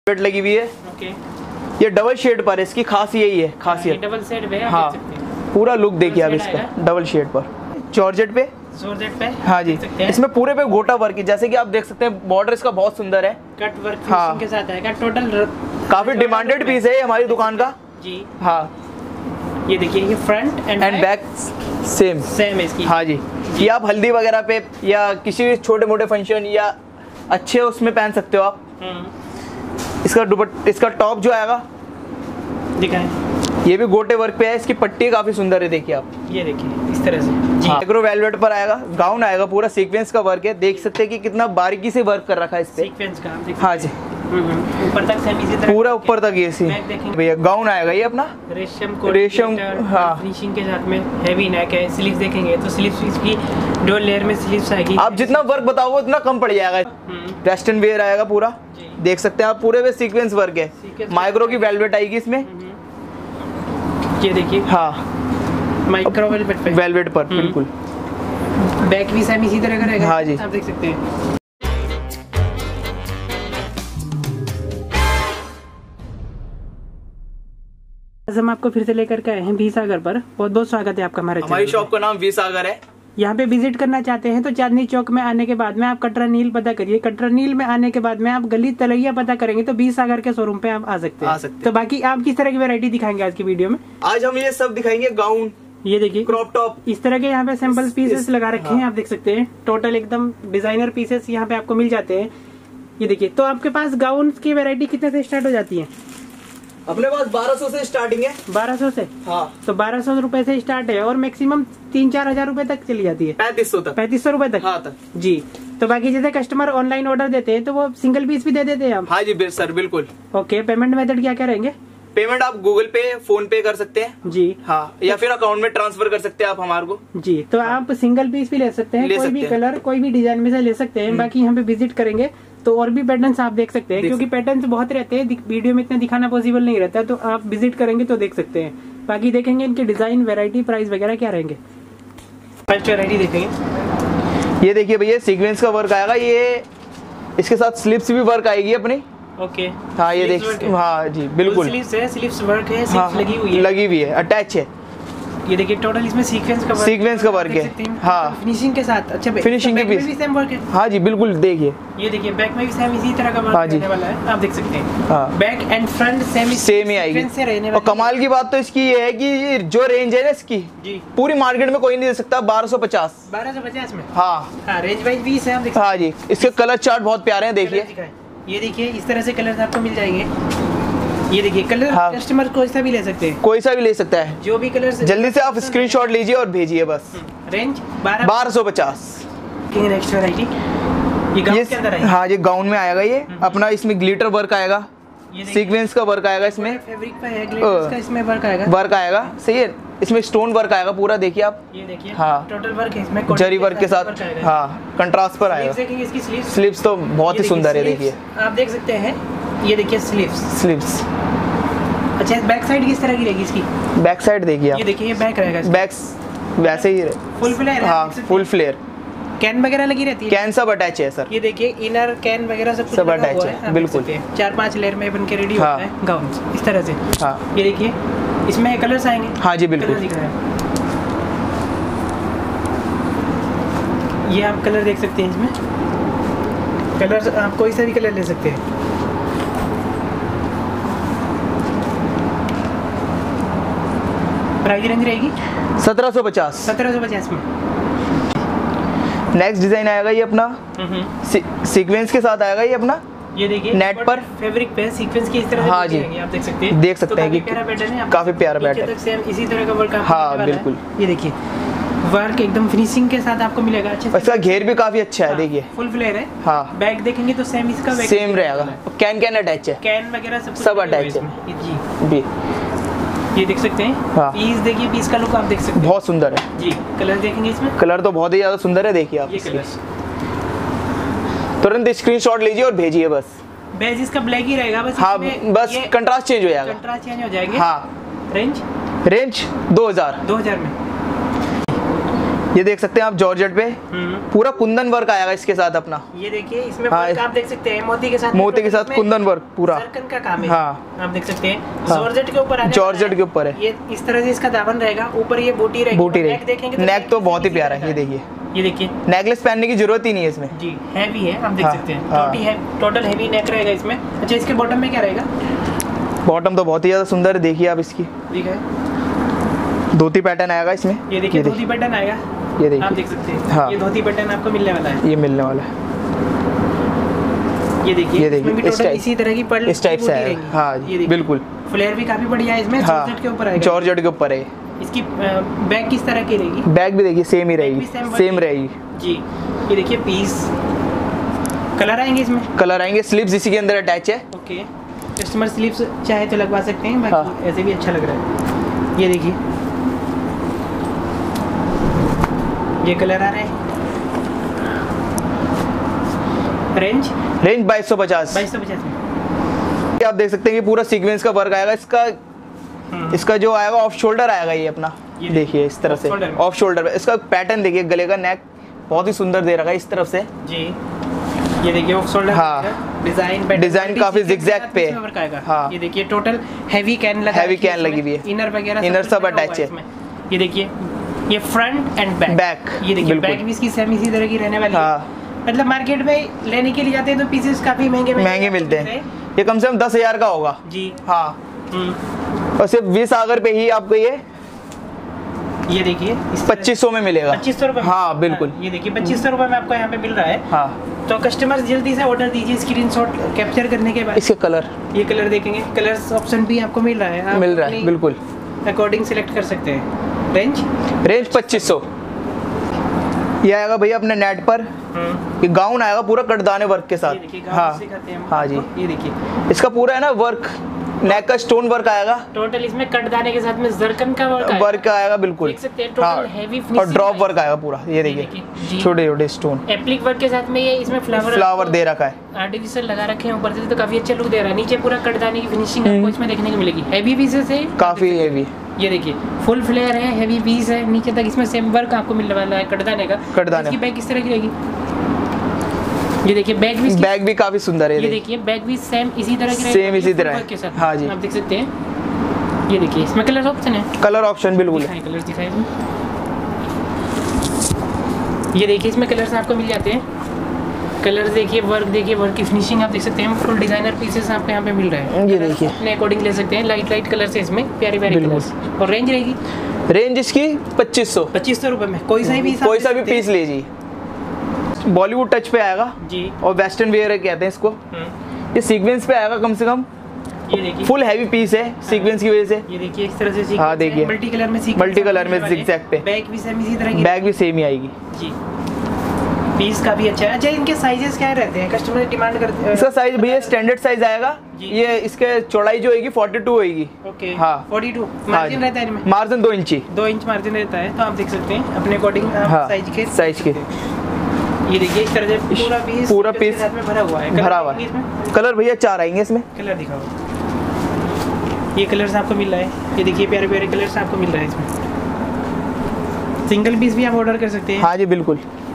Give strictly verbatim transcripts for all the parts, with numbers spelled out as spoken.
लगी हुई है। ओके। ये डबल शेड पर है, इसकी खास यही है खासियत। डबल शेड पे हाँ, पूरा लुक देखिए आप इसका डबल शेड पर जॉर्जेट पे जॉर्जेट पे हाँ जी। इसमें पूरे पे गोटा वर्क है, जैसे कि आप देख सकते हैं बॉर्डर इसका बहुत सुंदर है, कट वर्क हाँ के साथ आएगा। टोटल काफी डिमांडेड पीस है हमारी दुकान का जी। हाँ ये देखिए ये front and and back same same है इसकी। हाँ जी, ये आप हल्दी वगैरह पे या किसी छोटे मोटे फंक्शन या अच्छे उसमें पहन सकते हो आप। इसका दुपट्टा इसका टॉप जो आएगा दिखाएं, ये भी गोटे वर्क पे है, इसकी पट्टी काफी सुंदर है, देखिए आप ये देखिए इस तरह से जी। माइक्रो वेलवेट पर आएगा, गाउन आएगा, पूरा सीक्वेंस का वर्क है, देख सकते हैं कि कितना बारीकी से वर्क कर रखा है इस पे सीक्वेंस का आप देख हाँ जी। ऊपर तक सेम इसी तरह पूरा ऊपर तक ये सी भैया गाउन आएगा ये अपना रेशम को रेशम हाँ फिनिशिंग के साथ में हैवी नेक है। स्लीव्स देखेंगे तो स्लीव्स इसकी दो लेयर में स्लीव्स आएगी। आप जितना वर्क बताओगे उतना कम पड़ जाएगा। वेस्टर्न वेयर आएगा पूरा, देख सकते हैं आप पूरे में सीक्वेंस वर्क है, माइक्रो की वेलवेट आएगी इसमें। ये देखिए हाँ माइक्रो वेलवेट पे वेलवेट पर बिल्कुल। बैक भी सेम इसी तरह का रहेगा हाँ जी, आप देख सकते हैं। हम आपको फिर से लेकर के आए हैं वी सागर पर। बहुत बहुत स्वागत है आपका हमारे हमारी शॉप का नाम वी सागर है। यहाँ पे विजिट करना चाहते हैं तो चांदनी चौक में आने के बाद में आप कटरा नील पता करिए। कटरा नील में आने के बाद में आप गली तलैया पता करेंगे तो वी सागर के शोरूम पे आप आ सकते हैं। आ सकते तो बाकी आप किस तरह की वैरायटी दिखाएंगे आज की वीडियो में? आज हम ये सब दिखाएंगे, गाउन, ये देखिए क्रॉप टॉप, इस तरह के यहाँ पे सैंपल पीसेस लगा रखे हैं, आप देख सकते हैं। टोटल एकदम डिजाइनर पीसेस यहाँ पे आपको मिल जाते हैं। ये देखिए, तो आपके पास गाउन की वैरायटी कितने से स्टार्ट हो जाती है? अपने पास बारह सौ से स्टार्टिंग है। बारह सौ से हाँ, तो बारह सौ रूपये से स्टार्ट है और मैक्सिमम तीन चार हजार रूपए तक चली जाती है। पैंतीस सौ तक पैंतीस सौ रूपये तक हाँ तक जी। तो बाकी जैसे कस्टमर ऑनलाइन ऑर्डर देते हैं तो वो सिंगल पीस भी दे देते हैं आप? हाँ जी सर बिल्कुल। ओके, पेमेंट मेथड क्या क्या रहेंगे? पेमेंट आप गूगल पे, फोन पे कर सकते हैं जी हाँ, या फिर अकाउंट में ट्रांसफर कर सकते हैं आप हमारे को जी। तो आप सिंगल पीस भी ले सकते हैं, कोई भी कलर कोई भी डिजाइन में से ले सकते हैं। बाकी यहाँ पे विजिट करेंगे तो और भी पैटर्न्स आप देख सकते हैं, क्योंकि पैटर्न्स बहुत रहते हैं, वीडियो में इतना दिखाना पॉसिबल नहीं रहता, तो आप विजिट करेंगे तो देख सकते हैं। बाकी देखेंगे इनके डिजाइन, वैरायटी, प्राइस वगैरह क्या रहेंगे। फर्स्ट वैरायटी देखेंगे, ये देखिए भैया सीक्वेंस का वर्क आएगा, ये इसके साथ स्लिप्स भी वर्क आएगी अपनी। ओके हाँ ये देख हाँ जी बिल्कुल, स्लीव्स है, स्लीव्स वर्क है, स्लीव्स हाँ, लगी हुई है लगी हुई है, अटैच है। ये देखिए टोटल इसमें सीक्वेंस का वर्क सीक्वेंस का वर्क है हाँ, फिनिशिंग के साथ। अच्छा, फिनिशिंग के भी सेम वर्क है हाँ जी बिल्कुल। देखिए ये देखिए बैक में भी सेम इसी तरह का वर्क हाँ रहने वाला है, आप देख सकते हैं। हाँ, back and front same same ही आएगी। और कमाल की बात तो इसकी ये है कि जो रेंज है ना इसकी जी, पूरी मार्केट में कोई नहीं दे सकता। बारह सौ पचास बारह सौ पचास में हाँ हाँ, रेंज वाइज भी है, आप देख सकते हैं। हाँ जी, इसके कलर चार्ट बहुत प्यारे हैं, देखिए ये देखिए इस तरह से कलर्स आपको मिल जाएंगे। ये देखिए कलर हाँ, कस्टमर कोई सा भी ले सकते हैं, कोई सा भी ले सकता है, जो भी कलर। जल्दी से आप स्क्रीनशॉट लीजिए और भेजिए बस। रेंज बारह सौ पचास। नेक्स्ट वैरायटी ये गाउन के अंदर है हाँ, ये गाउन में आएगा ये अपना, इसमें ग्लिटर वर्क आएगा, सीक्वेंस का वर्क आएगा इसमें, फैब्रिक पे है, ग्लिटर्स का इसमें वर्क आएगा, वर्क आएगा सही है। इसमें स्टोन वर्क आएगा पूरा, देखिए आप ये देखिए हाँ, टोटल वर्क है इसमें, जरी वर्क के साथ हाँ, कंट्रास्ट पर आएगा। देखेंगे इसकी स्लीव्स, स्लीव्स तो बहुत ही सुंदर है, देखिए आप देख सकते हैं। ये देखिए स्लीव्स स्लीव्स। अच्छा, बैक साइड किस तरह की रहेगी इसकी? बैक साइड देखिए आप, ये देखिए ये बैक रहेगा, बैक वैसे ही फुल फ्लेयर हाँ, फुल फ्लेयर। कैन वगैरह लगी रहती है, कैन सब अटैच है सर। ये देखिए इनर कैन वगैरह सब सब अटैच है बिल्कुल। चार पांच लेयर में बन के रेडी होता है गाउन इस तरह से हाँ। ये देखिए इसमें कलर्स आएंगे हाँ जी बिल्कुल। ये आप कलर देख सकते हैं, इसमें कलर्स आप कोई सा भी कलर ले सकते हैं। प्राइस रेंज रहेगी सत्रह सौ पचास सत्रह सौ पचास में। नेक्स्ट डिजाइन आएगा ये अपना, सीक्वेंस के साथ आएगा ये अपना। ये देखिए नेट पर फैब्रिक पे सीक्वेंस की इस तरह से हाँ जी, आप देख सकते हैं, देख सकते हैं कि प्यारा पैटर्न है, काफी प्यारा पैटर्न, सेम इसी तरह का वर्क हाँ बिल्कुल। ये देखिए वर्क एकदम फिनिशिंग के साथ आपको मिलेगा अच्छे से। इसका घेर भी काफी अच्छा है, देखिए फुल फ्लेयर है हाँ। बैक देखेंगे तो सेम इसका सेम रहेगा, कैन कैन अटैच है, कैन वगैरह सब सब अटैच है जी। ये देख सकते हैं हाँ। पीस देखिए, पीस का लुक आप देख सकते हैं, बहुत सुंदर है जी। कलर देखेंगे इसमें, कलर तो बहुत ही ज्यादा सुंदर है, देखिए आप। ये कलर्स तुरंत स्क्रीनशॉट लीजिए और भेजिए बस। बेस इसका ब्लैक ही रहेगा बस, हाँ बस कंट्रास्ट चेंज हो जाएगा, कंट्रास्ट चेंज हो जाएंगे हाँ। रेंज रेंज दो हजार दो हजार में। ये देख सकते हैं आप जॉर्जेट पे पूरा कुंदन वर्क आएगा इसके साथ अपना। ये देखिए इसमें हाँ, वर्क आप देख सकते हैं मोती के साथ मोती के साथ कुंदन वर्क पूरा जरकन का काम है। हाँ आप देख सकते हैं जॉर्जेट के ऊपर जॉर्जेट के ऊपर है। ये इस तरह से इसका दामन रहेगा, ऊपर ये बूटी रहेगी। बूटी रहेगी, नेक तो बहुत ही प्यारा है। ये देखिए ये देखिए नेकलेस पहनने की जरूरत ही नहीं है इसमें जी, हैवी है आप देख सकते हैं। टोटल हैवी नेक रहेगा इसमें। अच्छा इसके बॉटम में क्या रहेगा? बॉटम तो बहुत ही ज्यादा सुंदर है, देखिए आप इसकी धोती पैटर्न आएगा इसमें। ये देखिए धोती पैटर्न आएगा, ये देखिए आप देख सकते हैं। हाँ। ये धोती पैटर्न आपको मिलने वाला है, ये मिलने वाला है। ये देखिए ये देखिए इसमें भी टोटल इसी तरह की पर्ल इस टाइप से आएगा। हाँ जी बिल्कुल, फ्लेयर भी काफी बढ़िया है इसमें। हाँ, जॉर्जेट के ऊपर आएगा, जॉर्जेट के ऊपर है। इसकी बैग किस तरह की रहेगी? बैग भी देखिए सेम ही रहेगी, सेम रहेगी जी। ये देखिए पीस कलर आएंगे इसमें, कलर आएंगे। स्लीव्स इसी के अंदर अटैच है। ओके, कस्टमर स्लीव्स चाहे तो लगवा सकते हैं, बाकी हाँ। ऐसे भी अच्छा लग रहा है। ये देखिए ये कलर आ रहा है। रेंज रेंज बाईस सौ पचास बाईस सौ पचास में आप देख सकते हैं कि पूरा सीक्वेंस का वर्क आएगा। इसका इसका जो आएगा ऑफ शोल्डर आएगा ये अपना, ये देखिए इस तरह से ऑफ शोल्डर पे। इसका पैटर्न देखिए, गले का नेक बहुत ही सुंदर दे रखा है इस तरफ से जी। ये देखिए ऑफ शोल्डर हाँ, डिजाइन डिजाइन काफी जिगजैग पे हाँ। ये देखिए टोटल हैवी कैन लगा हैवी कैन लगी हुई है, इनर वगैरह इनर सब अटैच है। ये देखिए ये फ्रंट एंड बैक बैक ये देखिए बैक भी इसकी सेम इसी तरह की रहने वाली है। मतलब मार्केट में लेने के लिए जाते हैं तो पीसेस काफी महंगे महंगे मिलते हैं। ये कम से कम दस हजार का होगा जी हाँ, और सिर्फ बीस अगर पे ही आपको ये ये देखिए पच्चीस सौ में मिलेगा। पच्चीस सौ रुपए हाँ बिल्कुल, ये देखिए पच्चीस सौ रुपए में आपको यहाँ पे मिल रहा है हाँ। तो कस्टमर जल्दी से ऑर्डर दीजिए स्क्रीनशॉट कैप्चर करने के बाद। इसके कलर ये कलर देखेंगे, कलर्स ऑप्शन भी आपको मिल रहा है, मिल रहा है बिल्कुल, अकॉर्डिंग सिलेक्ट कर सकते हैं। रेंज रेंज पच्चीस सौ। ये आएगा भैया अपने नेट पर, ये गाउन आएगा पूरा कटदाने वर्क के साथ। हाँ हाँ जी, ये देखिए इसका पूरा है ना वर्क, नेक का स्टोन वर्क आएगा टोटल। इसमें कटदाने के साथ में जरकन का वर्क आएगा, वर्क आएगा बिल्कुल, देख सकते हैं टोटल हैवी फिनिशिंग और ड्रॉप वर्क आएगा पूरा। ये देखिए छोटे छोटे स्टोन एप्लिक वर्क के साथ में ये इसमें फ्लावर फ्लावर दे रखा है, आर्टिफिशियल लगा रखे हैं ऊपर से, तो काफी अच्छा लुक दे रहा है। नीचे पूरा कटदाने की फिनिशिंग आपको इसमें देखने को मिलेगी। हैवी पीसेस है काफी हैवी। ये देखिए फुल फ्लेयर है, हैवी पीस है, नीचे तक इसमें सेम वर्क आपको मिलने वाला है कटदाने का। कटदाने इसकी बैग किस तरह की रहेगी? ये देखिए बैग भी बैग भी काफी सुंदर है। ये देखिए बैग भी सेम इसी तरह की सेम इसी तरह के साथ हाँ जी, आप देख सकते हैं। ये देखिए इसमें कलर ऑप्शन है, कलर ऑप्शन बिल्कुल है। कलर दिखाए ये देखिए इसमें कलर्स आपको मिल जाते हैं। कलर देखिए, वर्क देखिए, वर्क की फिनिशिंग आप देख सकते हैं। फुल डिजाइनर पीसेस आपको यहाँ पे मिल रहे हैं। ये देखिए अपने अकॉर्डिंग ले सकते हैं, लाइट लाइट कलर से इसमें प्यारी प्यारी कलर्स। और रेंज रहेगी रेंज इसकी पच्चीस सौ पच्चीस सौ रुपए में कोई सा भी कोई सा भी पीस लीजिए। बॉलीवुड टच पे आएगा जी, और वेस्टर्न वेयर कहते हैं इसको। ये सीक्वेंस पे आएगा कम से कम। ये देखिए फुल हैवी पीस है सीक्वेंस की वजह से। ये देखिए इस तरह से हाँ देखिए मल्टी कलर में मल्टी कलर में जिगजैग पे। बैग भी सेम इसी तरह की, बैग भी सेम ही आएगी जी। पीस का भी अच्छा है। अच्छा इनके साइजेस क्या रहते हैं, कस्टमर डिमांड करते हैं? इसका साइज भैया स्टैंडर्ड साइज आएगा। ये इसके चौड़ाई जो होगी बयालीस होगी। ओके हाँ बयालीस मार्जिन रहता है इनमें, मार्जिन दो इंची दो इंच मार्जिन रहता है। तो आप देख सकते हैं अपने अकॉर्डिंग साइज के साइज के। ये देखिए इस तरह से पूरा पीस पूरा पीस साथ में भरा हुआ है, भरा हुआ है। कलर भैया चार आएंगे इसमें। कलर दिखाओ, ये कलर्स आपको मिल रहा है। ये देखिए प्यारे प्यारे कलर्स आपको मिल रहा है इसमें। सिंगल पीस भी आप ऑर्डर कर सकते हैं। हाँ जी बिल्कुल।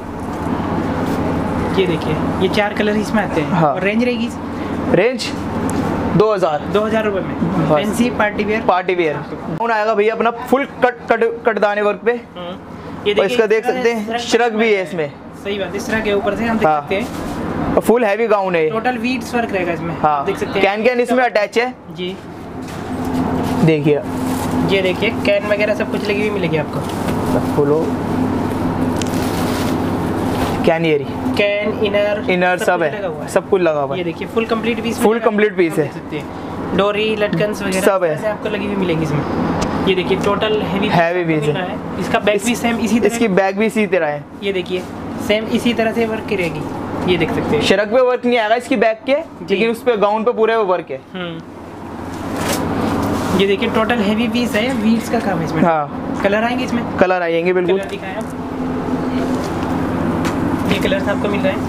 ये देखिए ये चार कलर इसमें आते हैं। हाँ। और रेंज रहेगी रेंज दो हजार दो हजार रुपए में fancy party wear. Party wear कौन आएगा भैया अपना फुल कट कट कटदाने वर्क पे। ये और इसका देख सकते हैं श्रग भी है इसमें। सही बात है, इस तरह के ऊपर से हम देख हाँ। सकते हैं। फुल हैवी गाउन है, टोटल वीड्स वर्क रहेगा इसमें। हाँ देख सकते हैं कैन कैन इसमें अटैच है जी। देखिए ये देखिए कैन वगैरह सब कुछ लगी हुई मिलेगी आपको। खोलो कैनियरी कैन इनर इनर सब है, सब कुछ लगा हुआ है। ये देखिए full complete piece, full complete piece है। डोरी लटकन्स वगैरह सब है, आपको लगी हुई मिलेगी इसमें। ये देखिए टोटल हैवी हैवी पीस है। इसका बैग भी सेम इसी तरह, इसकी बैग भी इसी तरह है। ये देखिए सेम इसी तरह से वर्क करेगी। ये देख सकते हैं शरक पे वर्क नहीं आएगा इसकी बैग के, लेकिन उस पे गाउन पे पूरे वर्क है। ये देखिए टोटल हैवी पीस है, वीड्स का काम है इसमें। हाँ कलर आएंगे इसमें, कलर आएंगे बिल्कुल। कलर दिखाएं आप। ये कलर्स आपको मिल रहे हैं।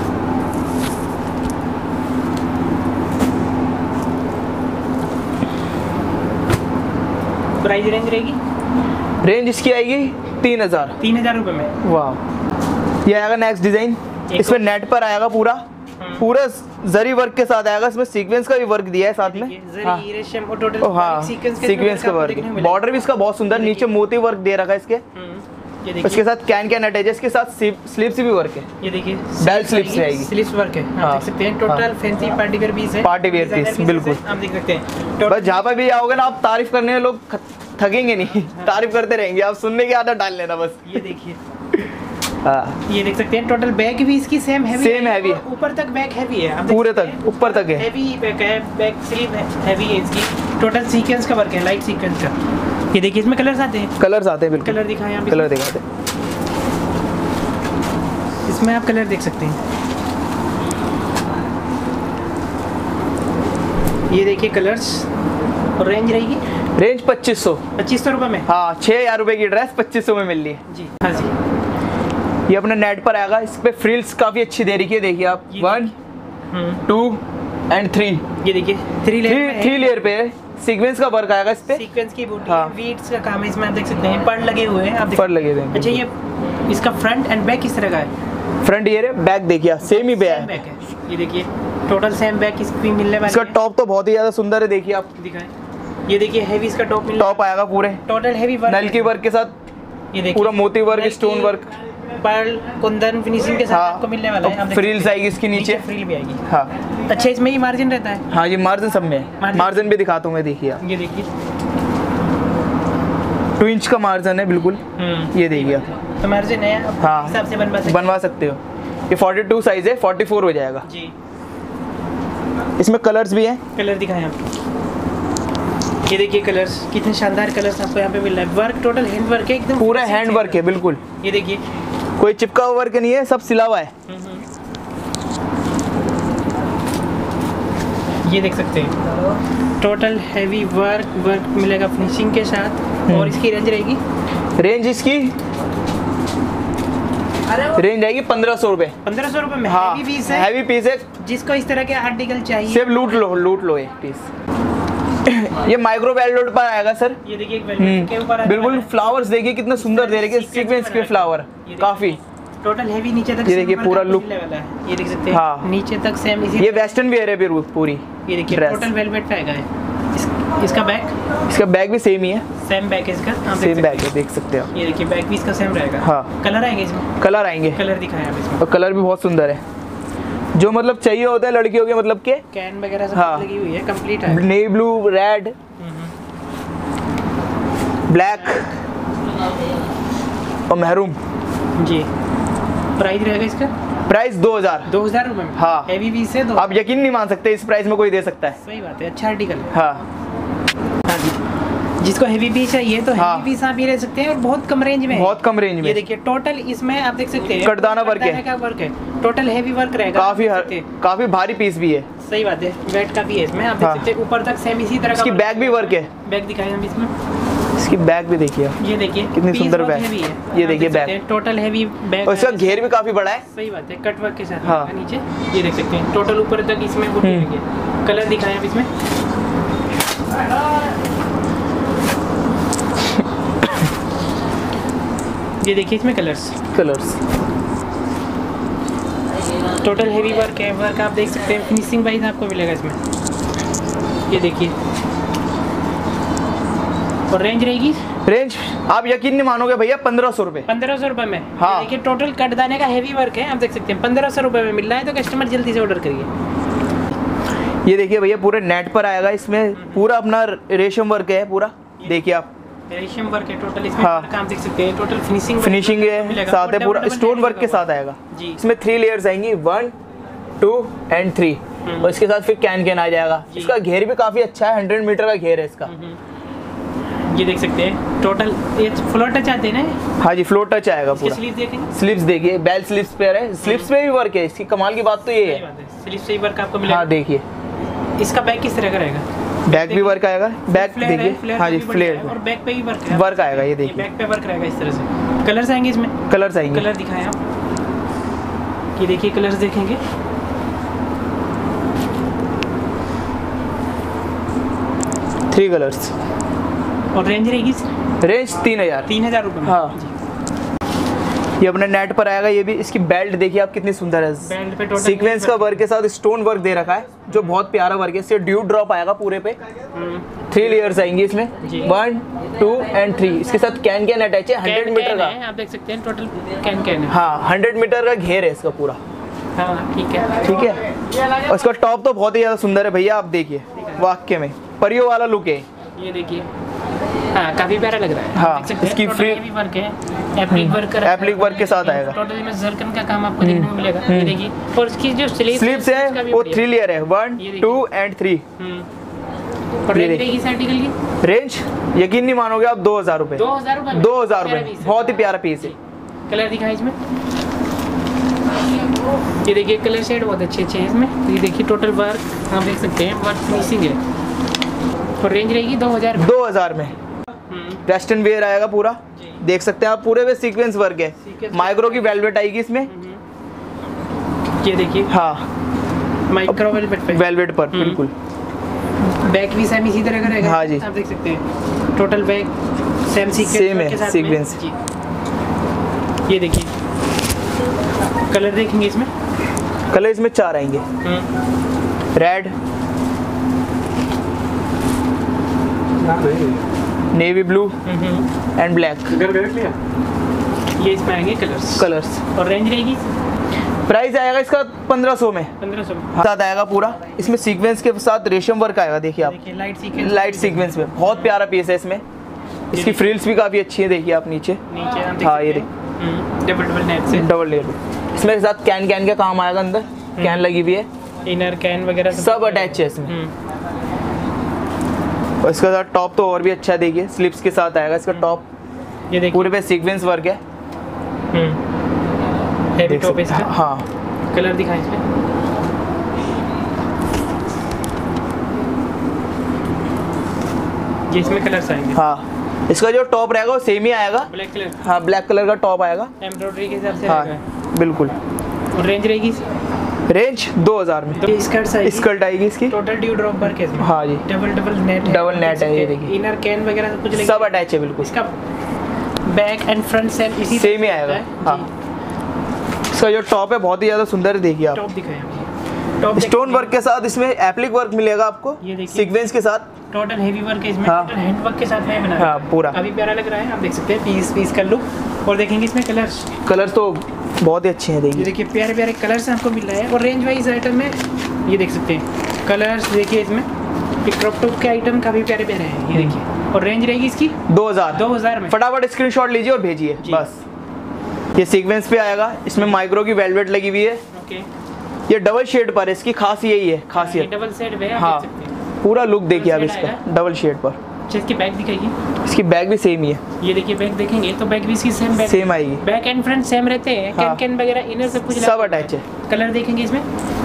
प्राइस रेंज रहेगी रेंज इसकी आएगी तीन हजार तीन हजार रुपए में। वाह। ये आएगा नेक्स्ट डिजाइन, इसमें नेट पर आएगा पूरा पूरा जरी वर्क के साथ आएगा। इसमें सीक्वेंस का भी वर्क दिया है साथ में। हाँ, रेशम और टोटल हाँ सीक्वेंस का वर्क। बॉर्डर भी इसका बहुत सुंदर, नीचे मोती वर्क दे रखा है इसके। उसके साथ कैन कैन अटैच है, इसके साथ स्लीव्स भी वर्क है। ये देखिए बेल स्लीव्स रहेगी, स्लीव्स वर्क है। आप देख सकते हैं total fancy party wear piece है। पार्टी वेयर पीस बिल्कुल आप देख सकते हैं। बस जहाँ पर भी आओगे ना आप तारीफ करने में लोग थकेंगे नहीं। तारीफ करते रहेंगे, आप सुनने की आदत डाल लेना बस। ये देखिए हाँ, ये देख सकते हैं टोटल बैक भी इसकी सेम हैवी सेम हैवी है, ऊपर तक बैक हैवी है, पूरे तक ऊपर तक है हैवी बैक है। बैक स्लीव हैवी है इसकी। टोटल सीक्वेंस का वर्क है, लाइट सीक्वेंस का। ये देखिए इसमें कलर्स आते हैं, कलर्स आते हैं बिल्कुल। कलर दिखाएं आप, कलर दिखाते हैं इसमें आप कलर देख सकते हैं। ये देखिए कलर्स। और रेंज रहेगी रेंज पच्चीस सौ पच्चीस सौ रुपए में। हाँ छह हजार रुपए की ड्रेस पच्चीस सौ में मिल रही है जी। हाँ जी, ये अपने नेट पर आएगा। इस पे फ्रिल्स काफी अच्छी दे रखी है, देखिए आप वन टू एंड थ्री। ये देखिए थ्री लेयर थ्री लेयर पे सीक्वेंस का वर्क आएगा इस पे। सीक्वेंस की बूटी है, बीड्स का काम है इसमें। आप देख सकते हैं पर्ल लगे हुए हैं। आप पर्ल लगे हुए हैं। अच्छा ये इसका फ्रंट एंड बैक किस तरह का है? फ्रंट ये है, बैक देखिए सेम ही बैक है। ये देखिए टोटल सेम बैक इसकी मिलने वाला है। इसका टॉप तो बहुत ही ज्यादा सुंदर है, देखिए आप दिखाएं। ये देखिए हैवी इसका टॉप मिल टॉप आएगा पूरे टोटल हैवी वर्क, नल की वर्क के साथ। ये देखिए पूरा मोती work, stone work, pearl kundan finishing के साथ हाँ, आपको मिलने वाला है। फ्रिल्स आएगी इसकी नीचे, फ्रिल भी आएगी। हाँ अच्छा इसमें ही मार्जिन रहता है। हाँ ये मार्जिन सब में है, मार्जिन भी दिखाता हूँ मैं। देखिए आप ये देखिए टू इंच का मार्जिन है बिल्कुल। ये देखिए आप तो मार्जिन है, हाँ हिसाब से बनवा सकते बनवा सकते हो। ये फोर्टी टू साइज है, फोर्टी फोर हो जाएगा जी। इसमें कलर्स भी हैं, कलर दिखाएं आपको। ये देखिए कलर्स, कितने शानदार कलर्स आपको यहाँ पे मिल रहा है। वर्क टोटल हैंड वर्क है, एकदम पूरा हैंड वर्क है बिल्कुल। ये देखिए कोई चिपका हुआ वर्क नहीं है, सब सिला हुआ है। ये देख सकते हैं टोटल हैवी वर्क वर्क मिलेगा फिनिशिंग के साथ। और इसकी रेंज रहेगी, रेंज इसकी रेंज आएगी पंद्रह सौ रुपए। पंद्रह सौ रुपए में हाँ, हैवी पीस है। हैवी पीस है, जिसको इस तरह के आर्टिकल चाहिए सिर्फ लूट लो लूट लो ये पीस। ये माइक्रो वेलवेट पर आएगा सर। ये देखिए वेलवेट के ऊपर बिल्कुल फ्लावर्स देखिए कितना सुंदर दे रहे हैं, सीक्वेंस के फ्लावर काफी। टोटल हैवी नीचे तक ये देखिए पूरा लुक, ये देख सकते हैं हाँ नीचे तक सेम इसी। ये वेस्टर्न वेयर है पूरी। ये देखिए टोटल वेलवेट पे आएगा है। इस, इसका बैक इसका बैक भी सेम ही है, सेम बैक है इसका, आप सेम बैक है देख सकते हो। ये देखिए बैक भी इसका सेम रहेगा। हाँ कलर आएंगे इसमें, कलर आएंगे, कलर दिखाया आप इसमें। और कलर भी बहुत सुंदर है, जो मतलब चाहिए होता है लड़कियों के, मतलब के कैन वगैरह सब हाँ, लगी हुई है, कंप्लीट है। नेवी ब्लू, रेड, ब्लैक और महरूम जी। प्राइस रहेगा इसका, प्राइस दो हजार दो हजार रुपए में। हाँ हैवी पीस है, आप यकीन नहीं मान सकते इस प्राइस में कोई दे सकता है। सही बात है, अच्छा आर्टिकल है। हाँ हाँ जी, जिसको हैवी पीस चाहिए तो हाँ, हैवी पीस आप ये ले सकते हैं और बहुत कम रेंज में, बहुत कम रेंज में। ये देखिए टोटल इसमें आप देख सकते हैं कटदाना वर्क है, का वर्क है, टोटल हैवी वर्क रहेगा। काफी हर, काफी भारी पीस भी है। सही बात है, वेट का भी है इसमें, आप देख सकते हैं ऊपर तक सेम इसी तरह का। इसकी बैक भी वर्क है, बैक दिखाएं हम इसमें। इसकी बैक भी देखिए, ये देखिए कितनी सुंदर बैक है। ये देखिए बैक, टोटल हैवी बैक, और इसका घेर भी काफी बड़ा है। सही बात है, कट वर्क के साथ हाँ, नीचे ये देख सकते हैं टोटल ऊपर तक इसमें बूटी लगी है। कलर दिखाएं अब इसमें। ये देखिए इसमें colours colours total heavy work है। वर्क आप देख सकते हैं, फिनिशिंग वाइज आपको मिलेगा इसमें। ये देखिए, और रेंज रहेगी, रेंज आप यकीन नहीं मानोगे भैया, पंद्रह सौ रुपए पंद्रह सौ रुपए में। हाँ, देखिए टोटल कटदाने का हैवी वर्क है, आप देख सकते हैं पंद्रह सौ रुपए में मिल रहा है, तो कस्टमर जल्दी से ऑर्डर करिए। ये देखिए भैया पूरे नेट पर आएगा, इसमें पूरा अपना रेशम वर्क है पूरा, देखिए आप रेशम वर्क है टोटल इसमें। हाँ, काम देख सकते हैं, टोटल फिनिशिंग फिनिशिंग है साथ है, पूरा स्टोन वर्क के साथ आएगा। इसमें थ्री लेयर्स आएंगी, वन टू एंड थ्री, और इसके साथ फिर कैन कैन आ जाएगा। इसका घेर भी काफी अच्छा है, हंड्रेड मीटर का घेर है इसका। ये देख सकते हैं टोटल, ये फ्लोर टच आते हैं ना। हाँ जी, फ्लोर टच आएगा पूरा। स्लीव देखेंगे, स्लीव्स देखिए, बेल स्लीव्स पे है, स्लीव्स पे भी वर्क है। इसकी कमाल की बात तो ये है, स्लीव से ही वर्क आपको मिलेगा। हाँ देखिए, इसका बैक किस तरह का रहेगा, बैक भी वर्क आएगा, बैक देखिए, हाँ जी फ्लेयर, और बैक पे भी वर्क है, वर्क आएगा। ये देखिए बैक पे वर्क रहेगा इस तरह से। कलर्स आएंगे इसमें, कलर्स आएंगे, कलर दिखाएं आप। ये देखिए कलर्स देखेंगे, थ्री कलर्स, और रेंज रहेगी रेंज तीन हजार तीन हजार रुपये में। हाँ जी। ये अपने नेट पर आएगा। ये भी इसकी बेल्ट देखिए आप कितनी सुंदर है, बेल्ट पे टोटल सीक्वेंस का वर्क के साथ स्टोन वर्क दे रखा है जो बहुत प्यारा वर्क है। इससे ड्यू ड्रॉप आएगा पूरे पे, थ्री लेयर्स आएंगी इसमें, वन टू एंड थ्री। इसके साथ कैन कैन अटैच है, हंड्रेड मीटर का आप देख सकते हैं, टोटल कैन कैन है। हाँ हंड्रेड मीटर का घेर है इसका पूरा। हाँ ठीक है ठीक है। और इसका टॉप तो बहुत ही ज्यादा सुंदर है भैया, आप देखिए वाक्य में परियो वाला लुक है। ये देखिए, हाँ काफी प्यारा लग रहा है। हाँ, देख सकते हैं, इसकी टोटल फ्री- हेवी वर्क है, एप्लिक वर्क का एप्लिक वर्क के साथ आएगा। टोटल में जरकन का काम आपको देखने को मिलेगा। ये देखिए, और इसकी जो स्लीव स्लीव्स है वो थ्री लेयर है, वन टू एंड थ्री। और रेंज रहेगी इस आर्टिकल की, रेंज यकीन नहीं मानोगे आप, दो हजार रुपए दो हजार रुपए दो हजार रुपए बहुत ही प्यारा पीस है। कलर दिखाएं इसमें। ये देखिए कलर शेड बहुत अच्छे अच्छे हैं इसमें। तो ये देखिए टोटल वर्क आप देख सकते हैं, वर्क फिनिशिंग है। और रेंज रहेगी दो हजार दो हजार में वेस्टर्न वेयर आएगा पूरा, देख सकते हैं आप, पूरे में सीक्वेंस वर्क है। माइक्रो की वेलवेट आएगी इसमें। ये देखिए, हाँ माइक्रो वेलवेट पे, वेलवेट पर बिल्कुल। बैक भी सेम इसी तरह का रहेगा। हाँ जी, आप देख सकते हैं total back same sequence same है सीक्वेंस। ये देखिए कलर देखेंगे इसमें, कलर इसमें चार आएंगे, red, navy blue and black. ये इसमें आएंगे कलर्स कलर्स। और रेंज रहेगी, प्राइस आएगा इसका पंद्रह सौ में, पंद्रह सौ साथ आएगा पूरा। इसमें सीक्वेंस के साथ रेशम वर्क आएगा, देखिए आप, देखिए लाइट सीक्वेंस, लाइट सीक्वेंस में बहुत प्यारा पीस है इसमें। इसकी फ्रिल्स भी काफी अच्छी है, देखिए आप नीचे। नीचे आप हाँ ये देखिए डबल डबल नेट से, डबल लेयर। इसमें के साथ कैन कैन का काम आएगा, अंदर कैन लगी हुई है, इनर कैन वगैरह सब अटैच है इसमें। हम्म। और इसका साथ टॉप तो और भी अच्छा है, देखिए स्लिप्स के साथ आएगा इसका टॉप। ये देखिए पूरे पे सीक्वेंस वर्क है। हेवी देख टॉप सकते इसका। हैं। हाँ कलर दिखाएं इसमें। ये इसमें कलर्स आएंगे। हाँ इसका जो टॉप रहेगा वो सेम ही आएगा। ब्लैक कलर, हाँ ब्लैक कलर का टॉप आएगा, एम्ब्रॉयडरी के हिसाब से हाँ आएगा। बिल्कुल। और रेंज रहेगी, रेंज दो हजार में। तो स्कर्ट आएगी, स्कर्ट आएगी इसकी, टोटल ड्यू ड्रॉप वर्क है इसमें। हाँ जी, double double net, double net है, ये देखिए इनर कैन वगैरह सब कुछ लगेगा। सब अटैच है बिल्कुल। इसका बैक एंड फ्रंट सेम इसी सेम ही आएगा। हाँ इसका जो टॉप है बहुत ही ज्यादा सुंदर है, देखिए आप, टॉप दिखाएं टॉप स्टोन वर्क के साथ इसमें एप्लिक वर्क मिलेगा आपको, ये देखिए सीक्वेंस के साथ। टोटल हेवी वर्क है इसमें, हाँ। टोटल हैंड वर्क के साथ में बना हाँ पूरा काफी प्यारा लग रहा है। आप देख सकते हैं पीस पीस का लुक। और देखेंगे इसमें कलर्स, कलर तो बहुत ही अच्छे हैं, ये देखिए देखिए प्यारे प्यारे कलर्स आपको मिल रहा है। और रेंज वाइज आइटम में ये देख सकते हैं कलर्स, देखिए इसमें एक क्रॉप टॉप के आइटम काफी प्यारे प्यारे हैं, ये देखिए। और रेंज रहेगी इसकी दो हजार दो हजार में। फटाफट स्क्रीनशॉट लीजिए और भेजिए बस। ये सीक्वेंस पे आएगा, इसमें माइक्रो की वेलवेट लगी हुई है। ओके, ये डबल शेड पर है, इसकी खास यही है खासियत। डबल सेट पे आप हाँ देख सकते हैं। पूरा लुक देखिए आप शेड इसका, आएगा। डबल शेड पर। अच्छा इसकी बैक दिखाइए, इसकी बैग भी सेम ही है, ये देखिए बैक देखेंगे तो बैक भी इसकी सेम बैक, सेम आएगी। बैक एंड फ्रंट सेम रहते हैं। हाँ। कैन कैन वगैरह इनर सब कुछ सब अटैच है। कलर देखेंगे इसमें,